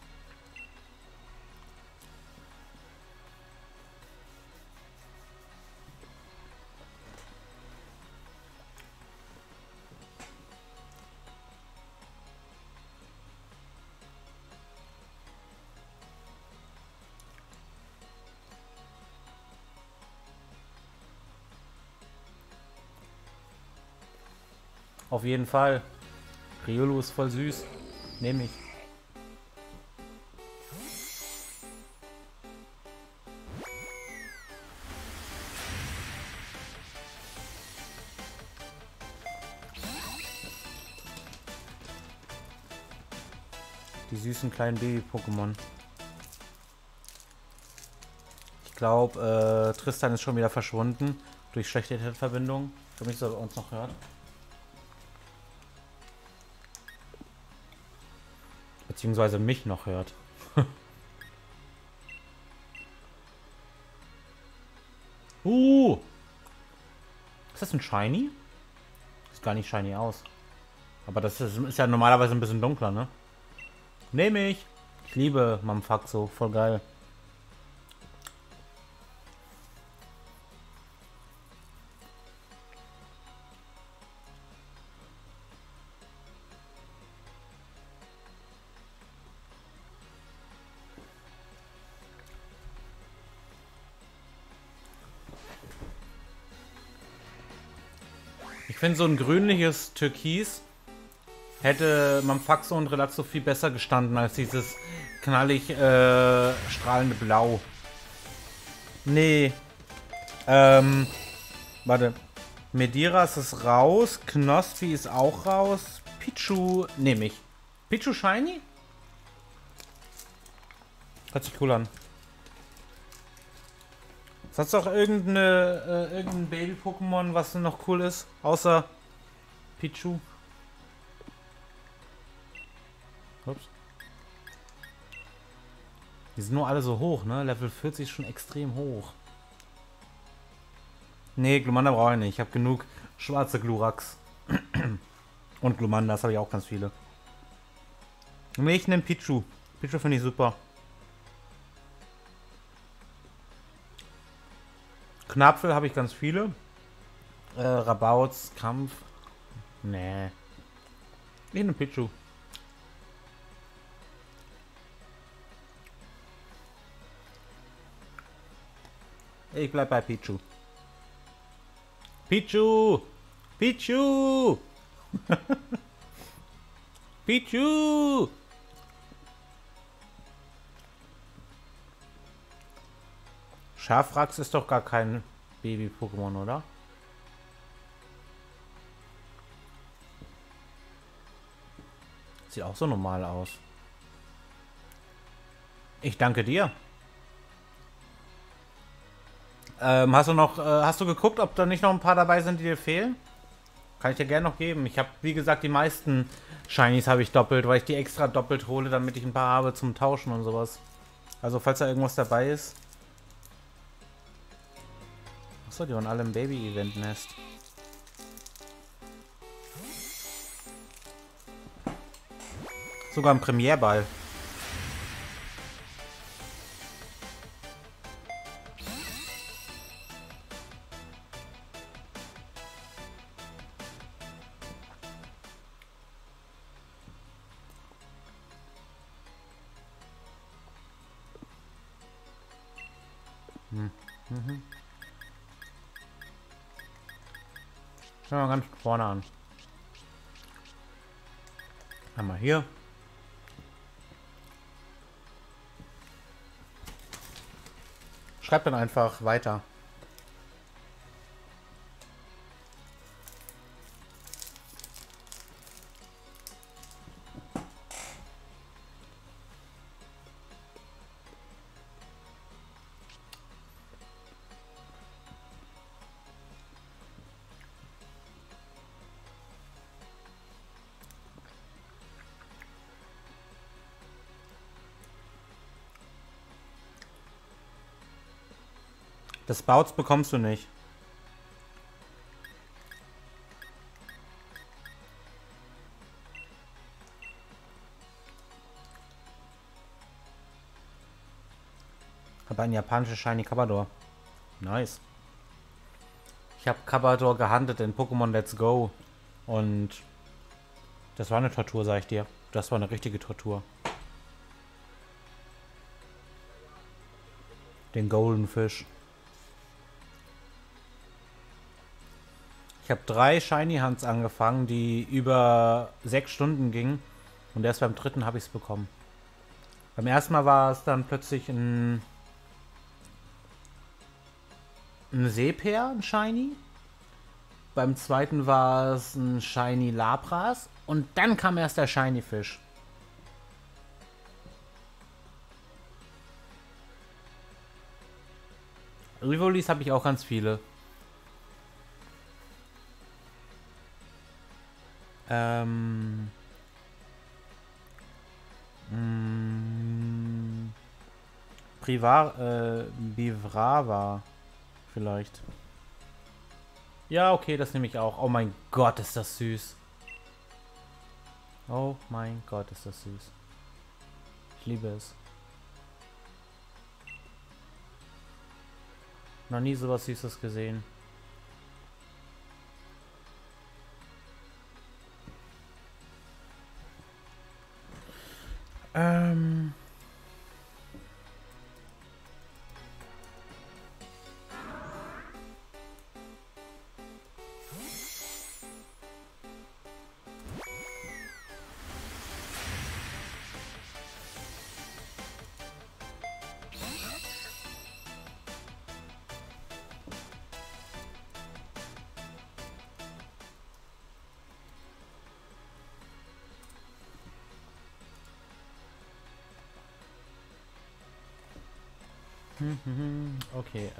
Auf jeden Fall. Riolu ist voll süß. Nehme ich. Die süßen kleinen Baby-Pokémon. Ich glaube, Tristan ist schon wieder verschwunden. Durch schlechte Internetverbindung. Ich weiß nicht, ob er uns noch hört. Beziehungsweise mich noch hört. Ist das ein Shiny? Sieht gar nicht shiny aus. Aber das ist ja normalerweise ein bisschen dunkler, ne? Nehme ich. Ich liebe Mamfaxo. Voll geil. Ich finde so ein grünliches Türkis hätte Mamfaxo und Relaxo viel besser gestanden als dieses knallig strahlende Blau. Nee. Warte. Mediras ist raus. Knospi ist auch raus. Pichu nehme ich. Pichu Shiny? Hört sich cool an. Sonst noch irgendein Baby-Pokémon, was noch cool ist? Außer Pichu. Ups. Die sind nur alle so hoch, ne? Level 40 ist schon extrem hoch. Nee, Glumanda brauche ich nicht. Ich habe genug schwarze Glurax. Und Glumandas habe ich auch ganz viele. Nee, ich nehme Pichu. Pichu finde ich super. Knapfel habe ich ganz viele. Rabauts, Kampf. Nee. Ich nehme Pichu. Ich bleib bei Pichu. Pichu! Pichu! Pichu! Schafrax ist doch gar kein Baby-Pokémon, oder? Sieht auch so normal aus. Ich danke dir. Hast du geguckt, ob da nicht noch ein paar dabei sind, die dir fehlen? Kann ich dir gerne noch geben. Ich habe, wie gesagt, die meisten Shinies habe ich doppelt, weil ich die extra doppelt hole, damit ich ein paar habe zum Tauschen und sowas. Also, falls da irgendwas dabei ist. Achso, die waren alle im Baby-Event-Nest. Sogar im Premierball. Schauen wir mal ganz vorne an. Einmal hier. Schreibt dann einfach weiter. Das Bouts bekommst du nicht. Aber ein japanischer Shiny Kabador. Nice. Ich habe Kabador gehandelt in Pokémon Let's Go. Und das war eine Tortur, sag ich dir. Das war eine richtige Tortur. Den Golden Fish. Ich habe 3 Shiny Hunts angefangen, die über 6 Stunden gingen. Und erst beim 3. habe ich es bekommen. Beim ersten Mal war es dann plötzlich ein Seepeer, ein Shiny. Beim 2. war es ein Shiny Lapras. Und dann kam erst der Shiny Fisch. Rivolis habe ich auch ganz viele. Bivrava vielleicht. Ja, okay, das nehme ich auch. Oh mein Gott, ist das süß. Oh mein Gott, ist das süß. Ich liebe es. Noch nie sowas Süßes gesehen. Okay,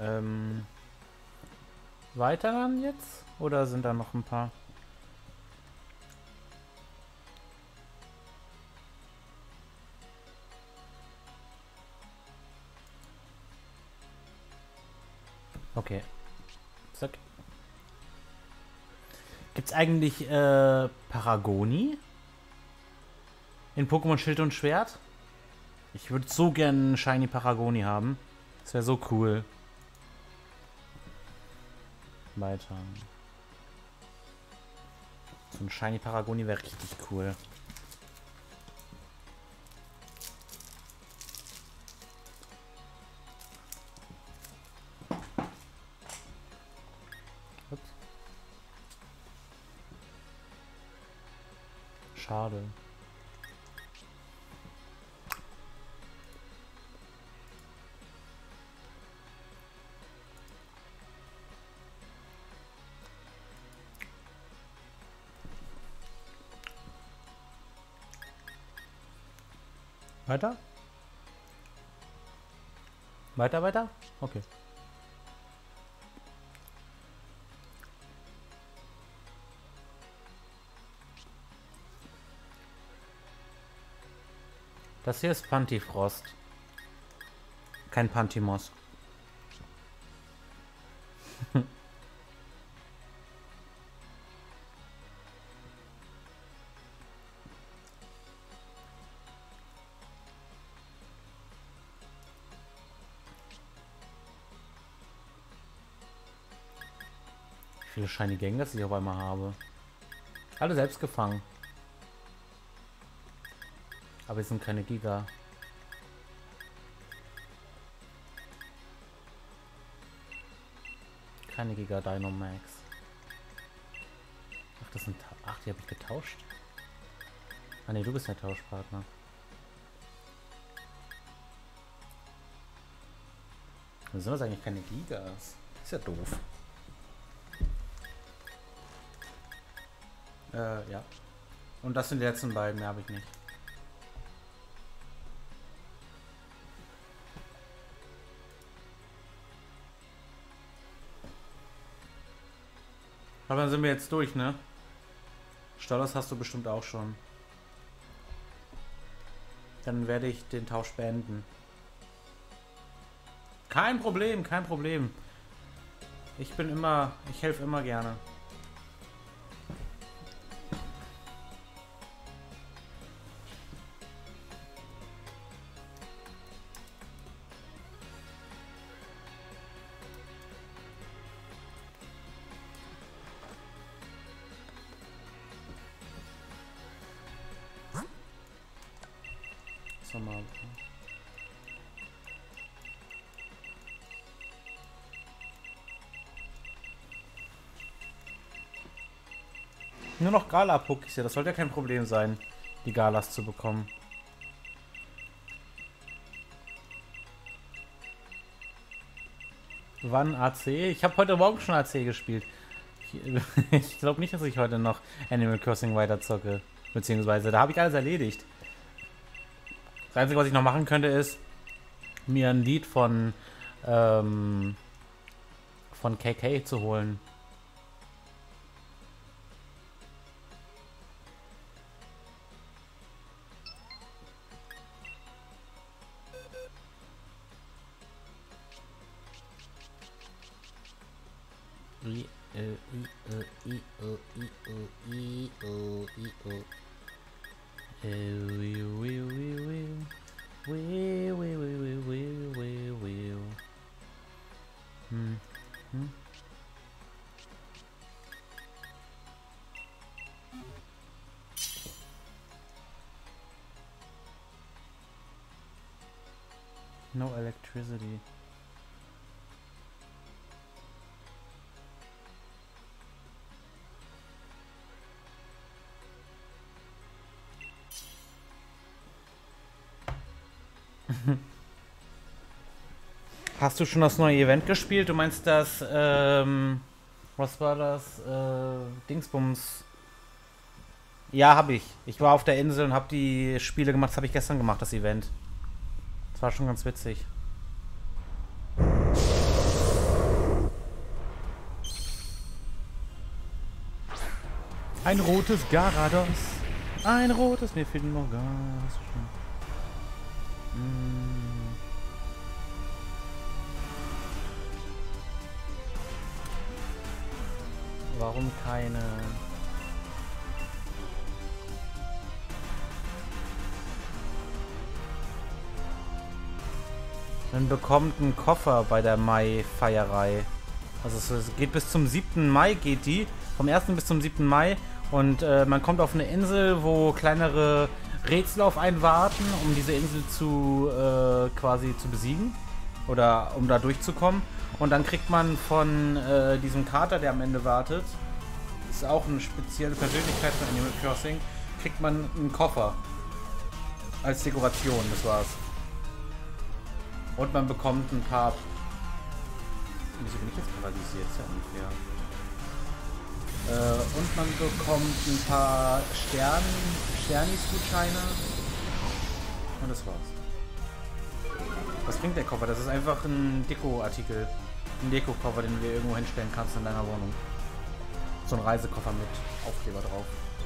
weiter dann jetzt? Oder sind da noch ein paar? Okay. Zack. Gibt's eigentlich Paragoni? In Pokémon Schild und Schwert? Ich würde so gerne einen Shiny Paragoni haben. Das wäre so cool. Weiter. So ein Shiny Paragoni wäre richtig cool. Ups. Schade. Weiter? Weiter, weiter? Okay. Das hier ist Pantifrost. Kein Pantimos. Wie viele Shiny Gengars ich auf einmal habe. Alle selbst gefangen. Aber es sind keine Giga. Keine Giga Dynamax. Ach, das sind... Ach, die habe ich getauscht. Ah ne, du bist der Tauschpartner. Dann sind das eigentlich keine Gigas. Ist ja doof. Ja. Und das sind die letzten beiden, mehr habe ich nicht. Aber dann sind wir jetzt durch, ne? Stollers hast du bestimmt auch schon. Dann werde ich den Tausch beenden. Kein Problem, kein Problem. Ich helfe immer gerne. Mal. Nur noch Gala-Pokis hier. Das sollte ja kein Problem sein, die Galas zu bekommen. Wann AC? Ich habe heute Morgen schon AC gespielt. Ich glaube nicht, dass ich heute noch Animal Crossing weiterzocke. Beziehungsweise, da habe ich alles erledigt. Das Einzige, was ich noch machen könnte, ist mir ein Lied von KK zu holen. No electricity. Hast du schon das neue Event gespielt? Du meinst das, was war das? Dingsbums. Ja, habe ich. Ich war auf der Insel und habe die Spiele gemacht. Das habe ich gestern gemacht, das Event. Das war schon ganz witzig. Ein rotes Garados. Ein rotes, mir fehlt noch Gas. Warum keine? Man bekommt einen Koffer bei der Mai-Feierei. Also es geht bis zum 7. Mai geht die. Vom 1. bis zum 7. Mai. Und man kommt auf eine Insel, wo kleinere Rätsel auf einen warten, um diese Insel quasi zu besiegen. Oder um da durchzukommen. Und dann kriegt man von diesem Kater, der am Ende wartet, ist auch eine spezielle Persönlichkeit von Animal Crossing, kriegt man einen Koffer. Als Dekoration, das war's. Und man bekommt ein paar... Wieso bin ich jetzt paralysiert? Ist ja ungefähr. Und man bekommt ein paar Sternis-Gutscheine. Und das war's. Was bringt der Koffer? Das ist einfach ein Deko-Artikel. Ein Deko-Koffer, den du dir irgendwo hinstellen kannst in deiner Wohnung. So ein Reisekoffer mit Aufkleber drauf.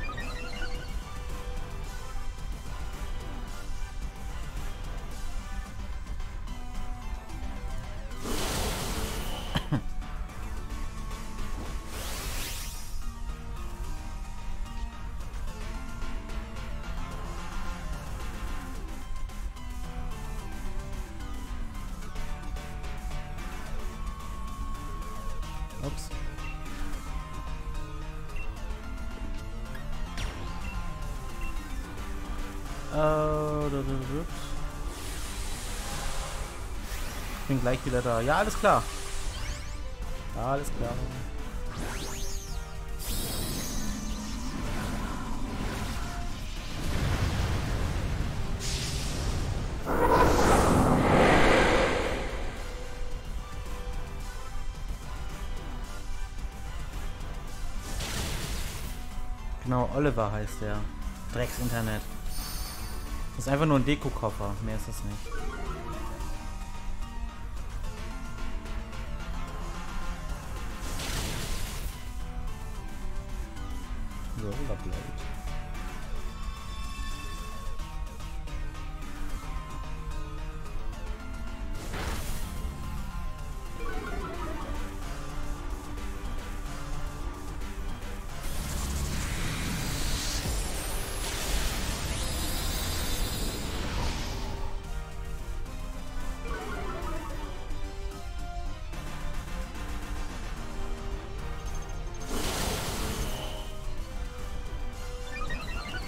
Ups. Ich bin gleich wieder da. Ja, alles klar. Ja, alles klar. Genau, Oliver heißt der. Drecks-Internet. Das ist einfach nur ein Deko-Koffer. Mehr ist es nicht. So, Rollerblade.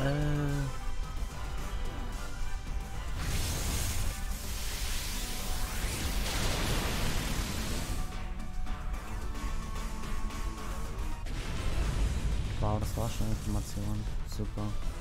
Wow, das war schon Information. Super.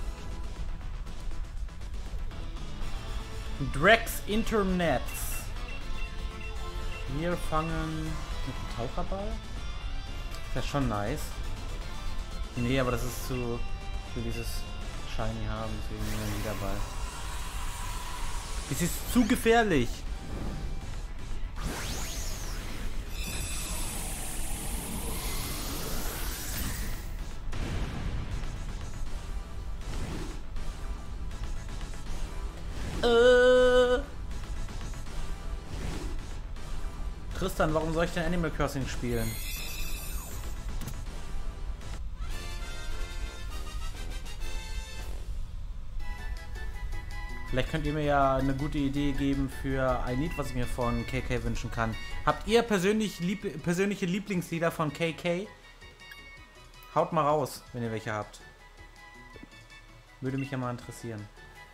Drex Internets. Wir fangen mit dem Taucherball. Das ist schon nice. Nee, aber das ist zu dieses Shiny haben, deswegen nehmen wir den Wiederball. Es ist zu gefährlich. Tristan, warum soll ich denn Animal Crossing spielen? Vielleicht könnt ihr mir ja eine gute Idee geben für ein Lied, was ich mir von KK wünschen kann. Habt ihr persönliche Lieblingslieder von KK? Haut mal raus, wenn ihr welche habt. Würde mich ja mal interessieren.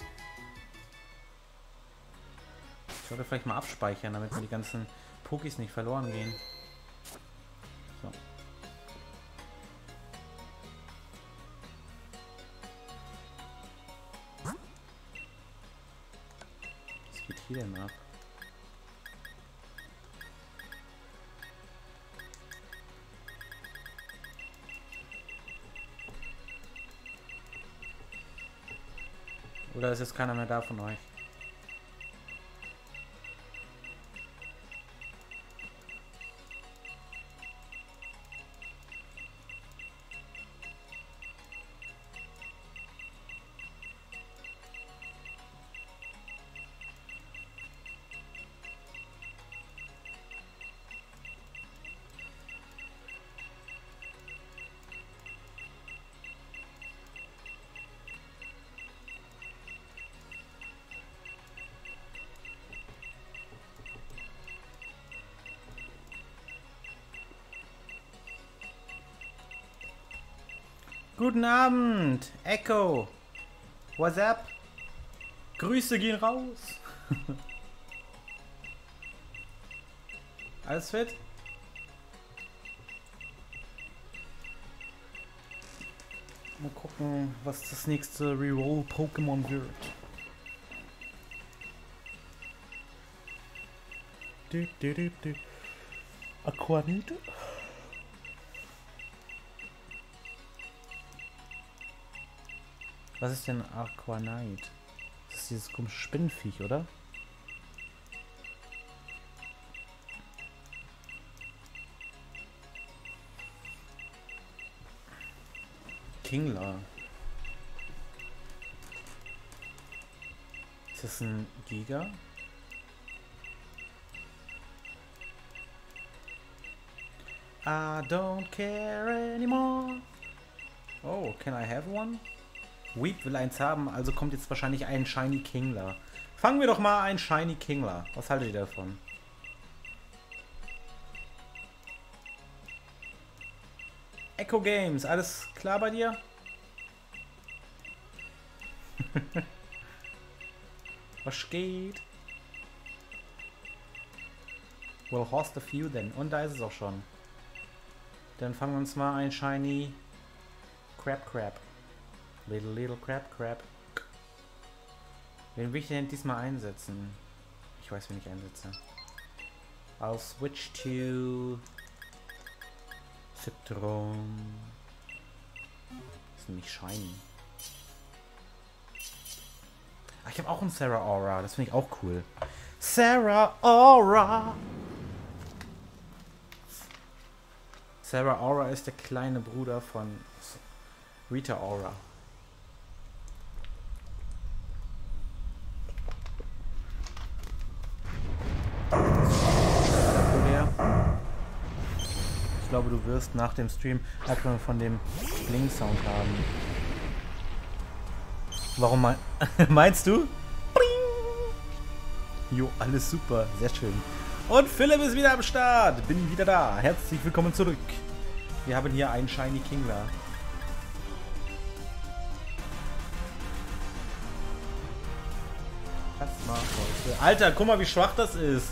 Ich sollte vielleicht mal abspeichern, damit mir die ganzen Pokis nicht verloren gehen. So. Was geht hier denn ab? Oder ist jetzt keiner mehr da von euch? Guten Abend, Echo. What's up? Grüße gehen raus. Alles fit? Mal gucken, was das nächste Reroll-Pokémon wird. Aquanite? Was ist denn Aquanite? Das ist dieses komische Spinnenviech, oder? Kingler. Ist das ein Giga? I don't care anymore. Oh, can I have one? Weep will eins haben, also kommt jetzt wahrscheinlich ein Shiny Kingler. Fangen wir doch mal ein Shiny Kingler. Was haltet ihr davon? Echo Games, alles klar bei dir? Was geht? We'll host a few then. Und da ist es auch schon. Dann fangen wir uns mal ein Shiny Crab. Little Crab. Wen will ich denn diesmal einsetzen? Ich weiß, wen ich einsetze. I'll switch to Citron. Ist nämlich shiny. Ah, ich habe auch einen Sarah Aura. Das finde ich auch cool. Sarah Aura. Sarah Aura ist der kleine Bruder von Rita Aura. Ich glaube, du wirst nach dem Stream Albträume von dem Bling-Sound haben. Warum meinst du? Bling! Jo, alles super, sehr schön. Und Philipp ist wieder am Start. Bin wieder da. Herzlich willkommen zurück. Wir haben hier einen Shiny Kingler. Plasma-Beute. Alter, guck mal, wie schwach das ist.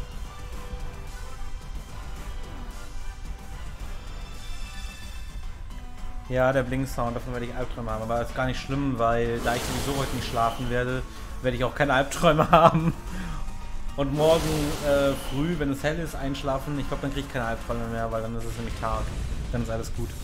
Ja, der Blink-Sound, davon werde ich Albträume haben. Aber das ist gar nicht schlimm, weil da ich sowieso heute nicht schlafen werde, werde ich auch keine Albträume haben. Und morgen früh, wenn es hell ist, einschlafen. Ich glaube, dann kriege ich keine Albträume mehr, weil dann ist es nämlich Tag. Dann ist alles gut.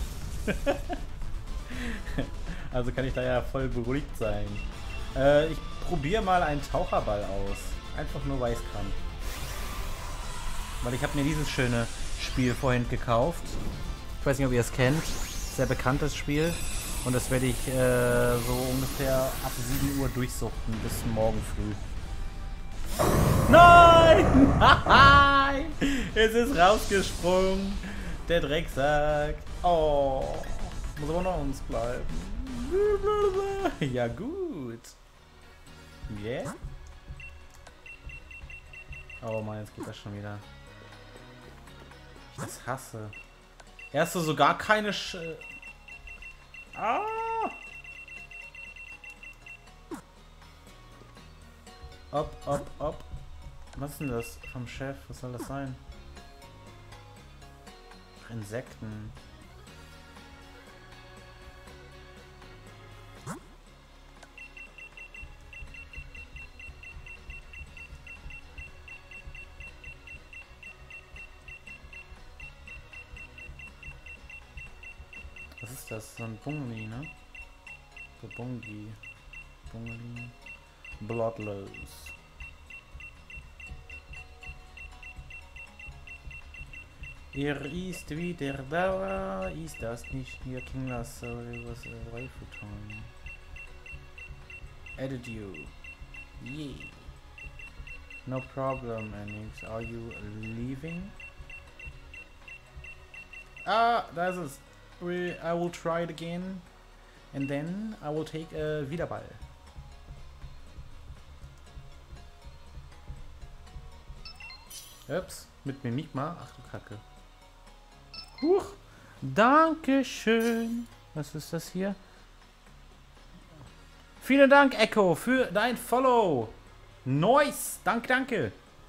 Also kann ich da ja voll beruhigt sein. Ich probiere mal einen Taucherball aus. Einfach nur, weil ich es kann. Weil ich habe mir dieses schöne Spiel vorhin gekauft. Ich weiß nicht, ob ihr es kennt. Sehr bekanntes Spiel. Und das werde ich so ungefähr ab 7 Uhr durchsuchten bis morgen früh. Nein! Nein! Es ist rausgesprungen. Der Drecksack. Oh. Muss aber noch uns bleiben. Ja gut. Yeah. Oh Mann, jetzt geht das schon wieder. Ich das hasse. Erst so gar keine Ah! Ob. Was ist denn das vom Chef? Was soll das sein? Ach, Insekten. Was ist das? So ein Bungli, ne? So Bungli. Bloodless. Ist wieder da. Ist das nicht hier Kinglas? So it was away for time. Added you. Yeah. No problem, Anix. Are you leaving? Ah, da ist es. I will try it again. And then I will take a Wiederball. Ups, mit Mimikma. Ach du Kacke. Huch. Dankeschön. Was ist das hier? Vielen Dank, Echo, für dein Follow. Nice. Danke.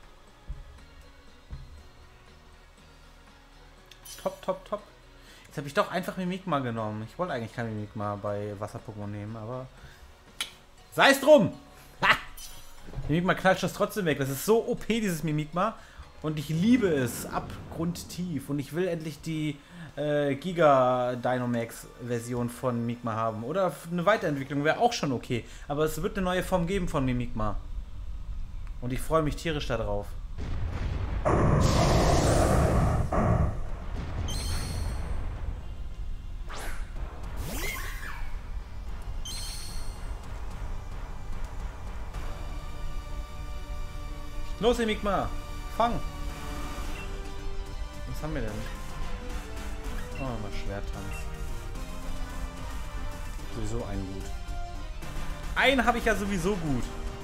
Top. Jetzt habe ich doch einfach Mimikma genommen. Ich wollte eigentlich kein Mimikma bei Wasser-Pokémon nehmen, aber sei es drum! Ha! Mimikma knatscht das trotzdem weg. Das ist so OP, dieses Mimikma. Und ich liebe es abgrundtief. Und ich will endlich die Giga Dynamax Version von Mimikma haben. Oder eine Weiterentwicklung wäre auch schon okay. Aber es wird eine neue Form geben von Mimikma. Und ich freue mich tierisch darauf. Los, Mimikma! Fang! Was haben wir denn? Oh, mal Schwertanz. Sowieso einen gut. Einen habe ich ja sowieso gut.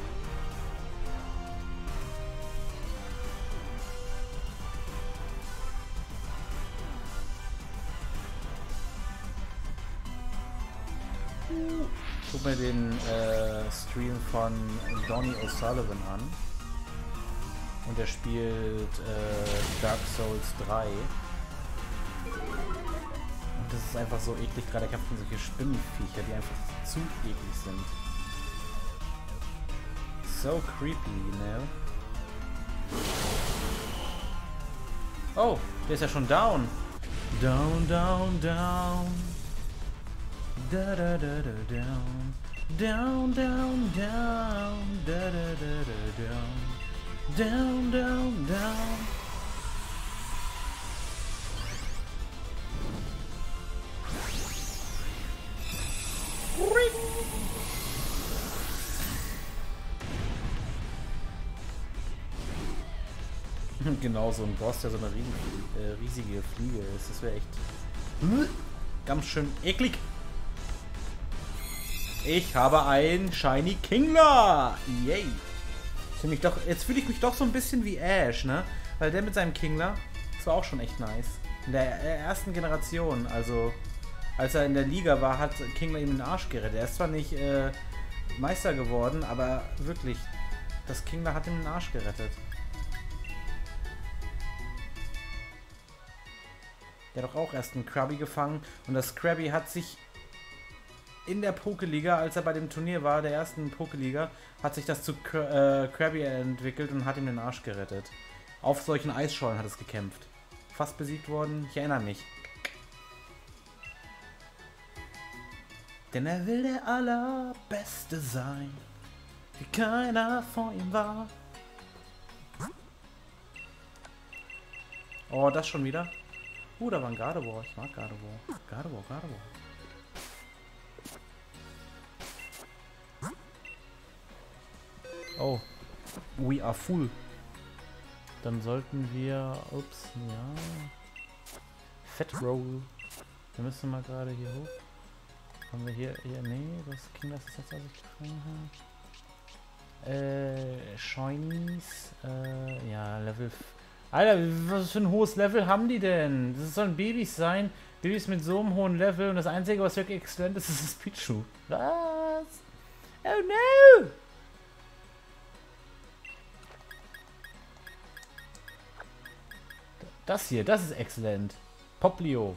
Guck mir den Stream von Donny O'Sullivan an. Und er spielt Dark Souls 3. Und das ist einfach so eklig, gerade er kämpft gegen solche Spinnenviecher, die einfach zu eklig sind. So creepy, you know? Oh, der ist ja schon down. Down. Da da da da down. Down. Da da da down. Down. Genau, so ein Boss, der so eine riesige Fliege ist. Das wäre echt ganz schön eklig. Ich habe ein Shiny Kingler. Yay. Jetzt fühle ich mich doch so ein bisschen wie Ash, ne? Weil der mit seinem Kingler, das war auch schon echt nice. In der ersten Generation, also als er in der Liga war, hat Kingler ihm den Arsch gerettet. Er ist zwar nicht Meister geworden, aber wirklich, das Kingler hat ihm den Arsch gerettet. Der hat doch auch erst einen Krabby gefangen und das Krabby hat sich in der Pokeliga, als er bei dem Turnier war, der ersten Pokeliga, hat sich das zu Krabby entwickelt und hat ihm den Arsch gerettet. Auf solchen Eisschollen hat es gekämpft. Fast besiegt worden, ich erinnere mich. Denn er will der Allerbeste sein, wie keiner vor ihm war. Oh, das schon wieder? Da war ein Gardevoir. Ich mag Gardevoir. Gardevoir. Oh, we are full. Dann sollten wir... Ups, ja. Fat Roll. Wir müssen mal gerade hier hoch. Haben wir hier... Nee, das King, das ist jetzt, was ich gefangen habe. Shinies. Ja, Level... Alter, was für ein hohes Level haben die denn? Das sollen Babys sein. Babys mit so einem hohen Level. Und das Einzige, was wirklich exzellent ist, ist das Pichu. Was? Oh no! Das hier, das ist exzellent. Poplio.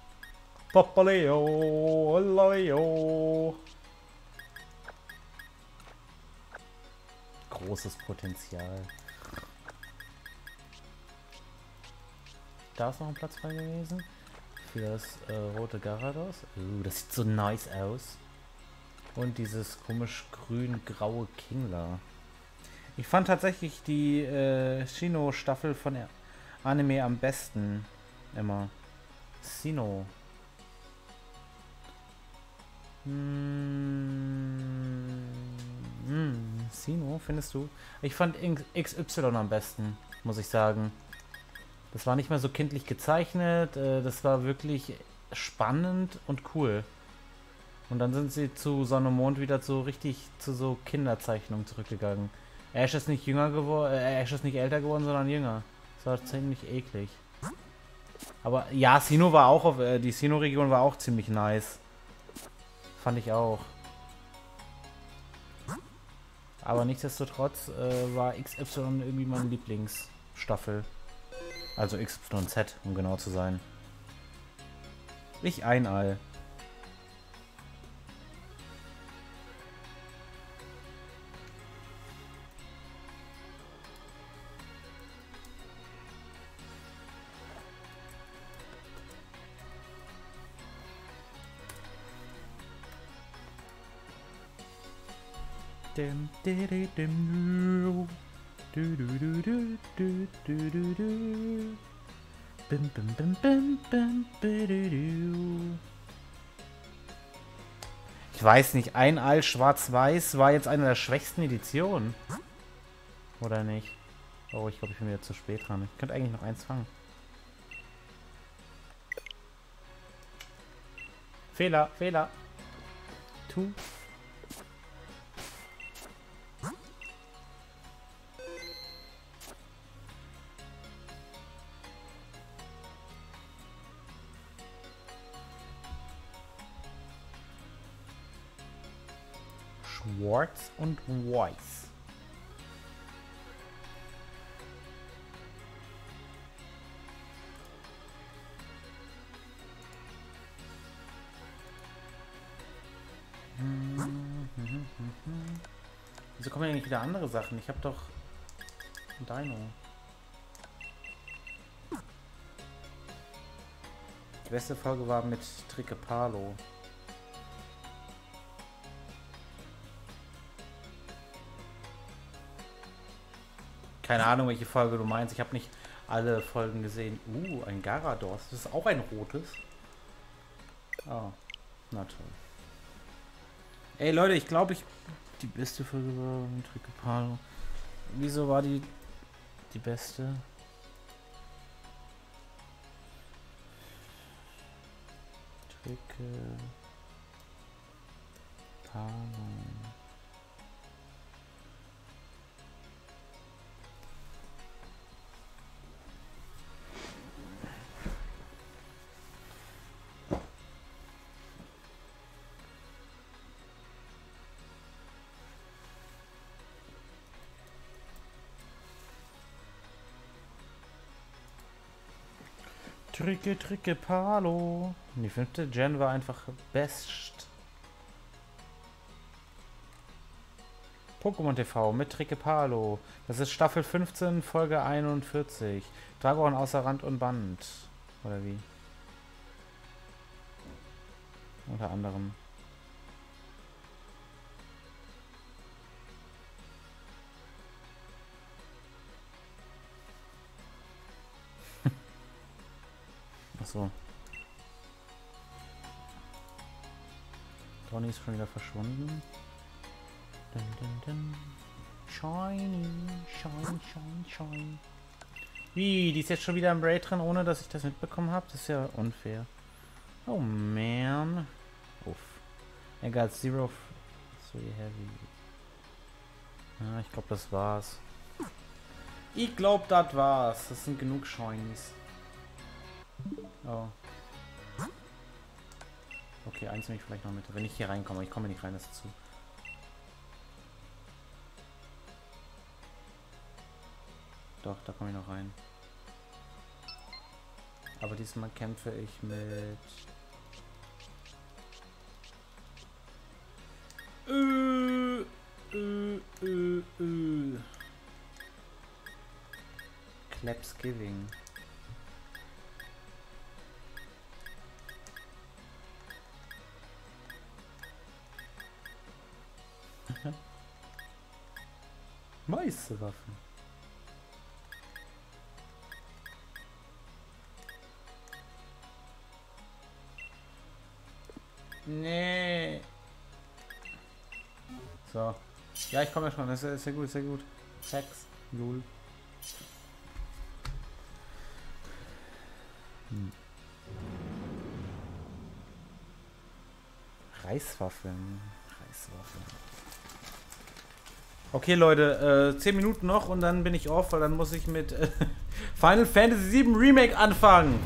Poplio. Großes Potenzial. Da ist noch ein Platz frei gewesen. Für das rote Garados. Das sieht so nice aus. Und dieses komisch grün-graue Kingler. Ich fand tatsächlich die Shino-Staffel von der Anime am besten. Immer. Sino. Sino, findest du? Ich fand XY am besten, muss ich sagen. Das war nicht mehr so kindlich gezeichnet. Das war wirklich spannend und cool. Und dann sind sie zu Sonne und Mond wieder so richtig zu so Kinderzeichnungen zurückgegangen. Ash ist nicht jünger geworden, Ash ist nicht älter geworden, sondern jünger. Das war ziemlich eklig. Aber ja, Sinnoh war auch auf, die Sinnoh-Region war auch ziemlich nice. Fand ich auch. Aber nichtsdestotrotz war XY irgendwie meine Lieblingsstaffel. Also XYZ, um genau zu sein. Ich Einall. Dim, di, di, dim, du, du, du, du, du, du, du, du. Bim, bim, bim, bim, bim, du. Ich weiß nicht, Einall schwarz-weiß war jetzt eine der schwächsten Editionen. Oder nicht? Oh, ich glaube, ich bin wieder zu spät dran. Ich könnte eigentlich noch eins fangen. Fehler, Fehler. Tu. Schwarz und Weiß. Wieso kommen eigentlich wieder andere Sachen? Ich habe doch ein Dino. Die beste Folge war mit Trickepalo. Keine Ahnung, welche Folge du meinst. Ich habe nicht alle Folgen gesehen. Ein Garados. Das ist auch ein rotes. Oh, na toll. Ey Leute, ich glaube, die beste Folge war mit Trickepalo. Wieso war die beste? Trickepalo. Tricke, Tricke, Palo. Und die 5. Gen war einfach best. Pokémon TV mit Tricke Palo. Das ist Staffel 15, Folge 41. Dragon außer Rand und Band. Oder wie? Unter anderem. Achso. Donny ist schon wieder verschwunden. Dun, dun, dun. Shiny, shine, shine, shine. Wie, die ist jetzt schon wieder im Raid drin, ohne dass ich das mitbekommen habe? Das ist ja unfair. Oh man. Uff. I got 0 3 heavy. Ja, ich glaube, das war's. Ich glaube, das war's. Das sind genug Shinies. Oh. Okay, eins nehme ich vielleicht noch mit. Wenn ich hier reinkomme. Ich komme nicht rein, das ist zu. Doch, da komme ich noch rein. Aber diesmal kämpfe ich mit... Clapsgiving. Meisterwaffen. Nee. So. Ja, ich komme ja schon. Das ist ja gut, sehr gut. Sex. Lul. Reiswaffeln. Okay, Leute, 10 Minuten noch und dann bin ich off, weil dann muss ich mit Final Fantasy VII Remake anfangen.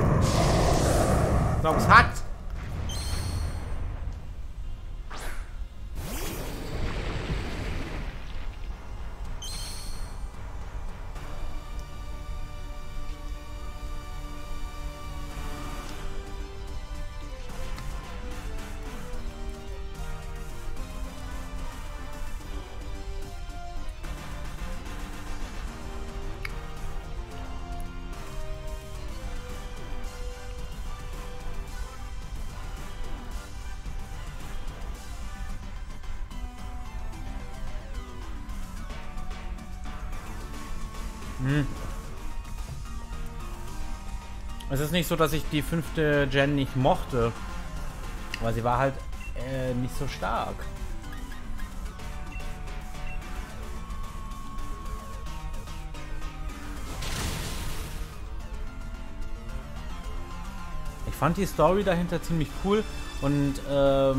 Ich glaube, es hackt. Es ist nicht so, dass ich die 5. Gen nicht mochte, weil sie war halt nicht so stark. Ich fand die Story dahinter ziemlich cool und ja,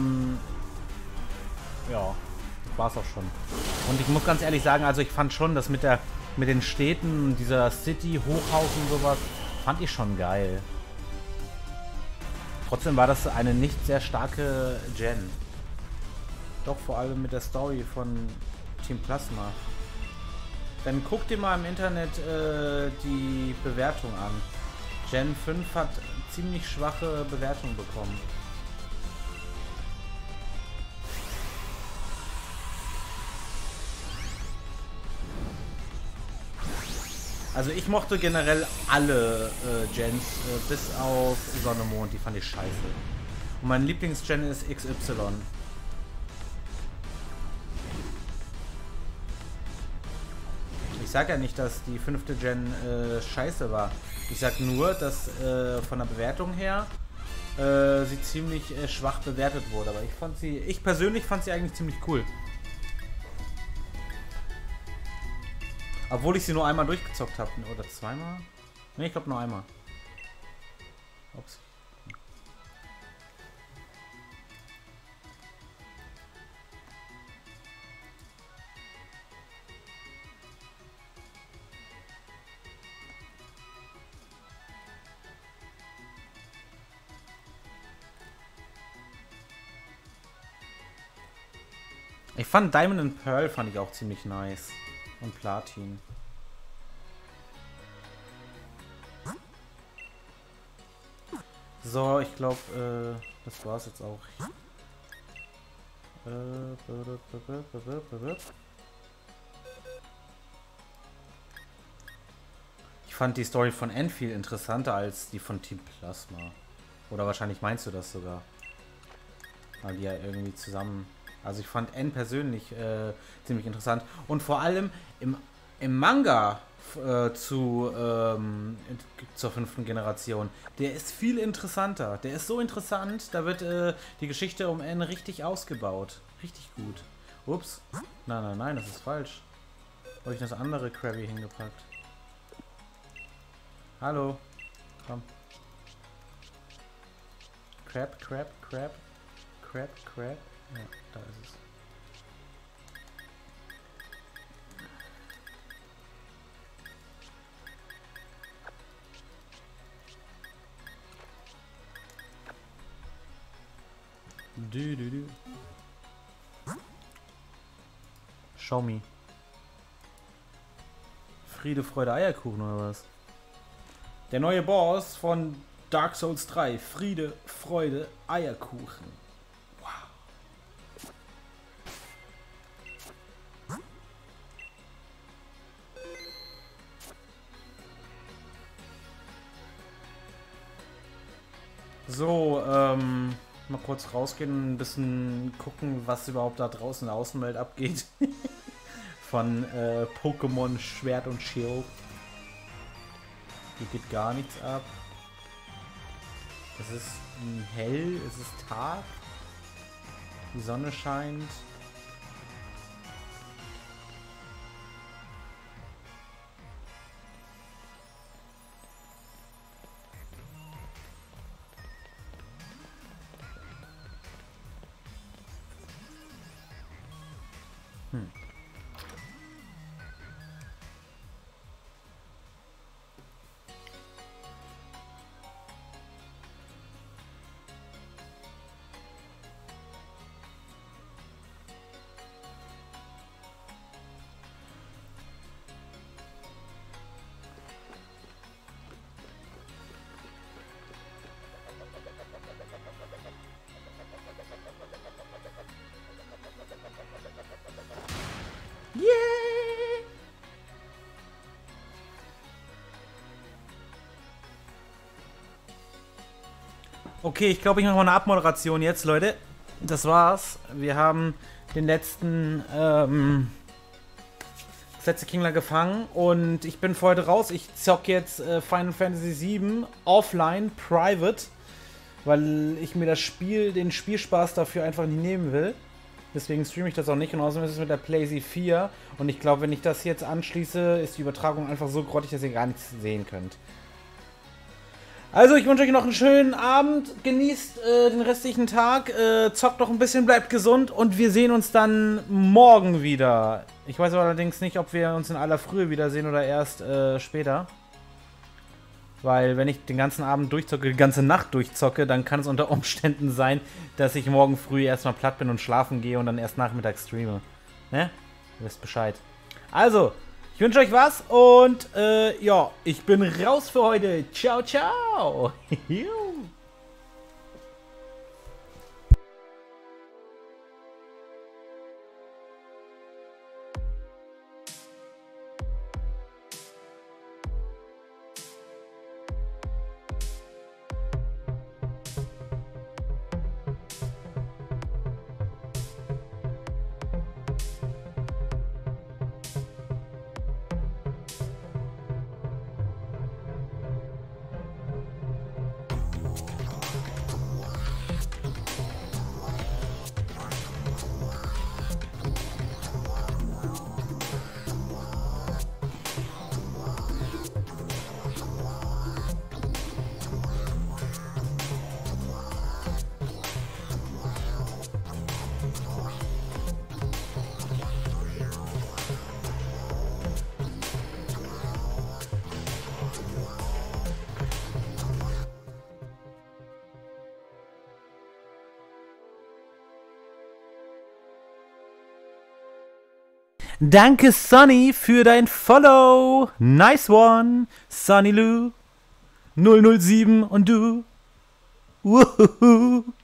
das war's auch schon. Und ich muss ganz ehrlich sagen, also ich fand schon, dass mit den Städten, dieser City, Hochhaus und sowas, fand ich schon geil. Trotzdem war das eine nicht sehr starke Gen. Doch vor allem mit der Story von Team Plasma. Dann guck dir mal im Internet die Bewertung an. Gen 5 hat ziemlich schwache Bewertung bekommen. Also ich mochte generell alle Gens, bis auf Sonne Mond, die fand ich scheiße. Und mein Lieblingsgen ist XY. Ich sag ja nicht, dass die 5. Gen scheiße war. Ich sag nur, dass von der Bewertung her sie ziemlich schwach bewertet wurde. Aber ich persönlich fand sie eigentlich ziemlich cool. Obwohl ich sie nur einmal durchgezockt habe. Oder zweimal? Ne, ich glaube nur einmal. Ups. Ich fand Diamond and Pearl fand ich auch ziemlich nice. Und Platin. So, ich glaube, das war's jetzt auch. Ich fand die Story von N viel interessanter als die von Team Plasma. Oder wahrscheinlich meinst du das sogar. Weil die ja irgendwie zusammen... Also ich fand N persönlich ziemlich interessant. Und vor allem im Manga zur 5. Generation. Der ist viel interessanter. Der ist so interessant, da wird die Geschichte um N richtig ausgebaut. Richtig gut. Ups. Nein, das ist falsch. Habe ich das andere Krabby hingepackt? Hallo. Komm. Crab. Ja, da ist es. Show me. Friede, Freude, Eierkuchen oder was? Der neue Boss von Dark Souls 3. Friede, Freude, Eierkuchen. Wow. So, mal kurz rausgehen und ein bisschen gucken, was überhaupt da draußen in der Außenwelt abgeht. Von Pokémon Schwert und Schild. Hier geht gar nichts ab. Es ist hell, es ist Tag. Die Sonne scheint. Okay, ich glaube, ich mache mal eine Abmoderation jetzt, Leute. Das war's. Wir haben den letzten Kingler gefangen und ich bin für heute raus. Ich zocke jetzt Final Fantasy VII offline, private, weil ich mir den Spielspaß dafür einfach nicht nehmen will. Deswegen streame ich das auch nicht und außerdem ist es mit der PlayStation 4 und ich glaube, wenn ich das jetzt anschließe, ist die Übertragung einfach so grottig, dass ihr gar nichts sehen könnt. Also, ich wünsche euch noch einen schönen Abend, genießt den restlichen Tag, zockt noch ein bisschen, bleibt gesund und wir sehen uns dann morgen wieder. Ich weiß allerdings nicht, ob wir uns in aller Frühe wiedersehen oder erst später. Weil, wenn ich den ganzen Abend durchzocke, die ganze Nacht durchzocke, dann kann es unter Umständen sein, dass ich morgen früh erstmal platt bin und schlafen gehe und dann erst nachmittags streame. Ne? Ihr wisst Bescheid. Also, ich wünsche euch was und ja, ich bin raus für heute. Ciao, ciao. Danke, Sonny, für dein Follow. Nice one. Sonny Lou, 007 und du. Wuhu.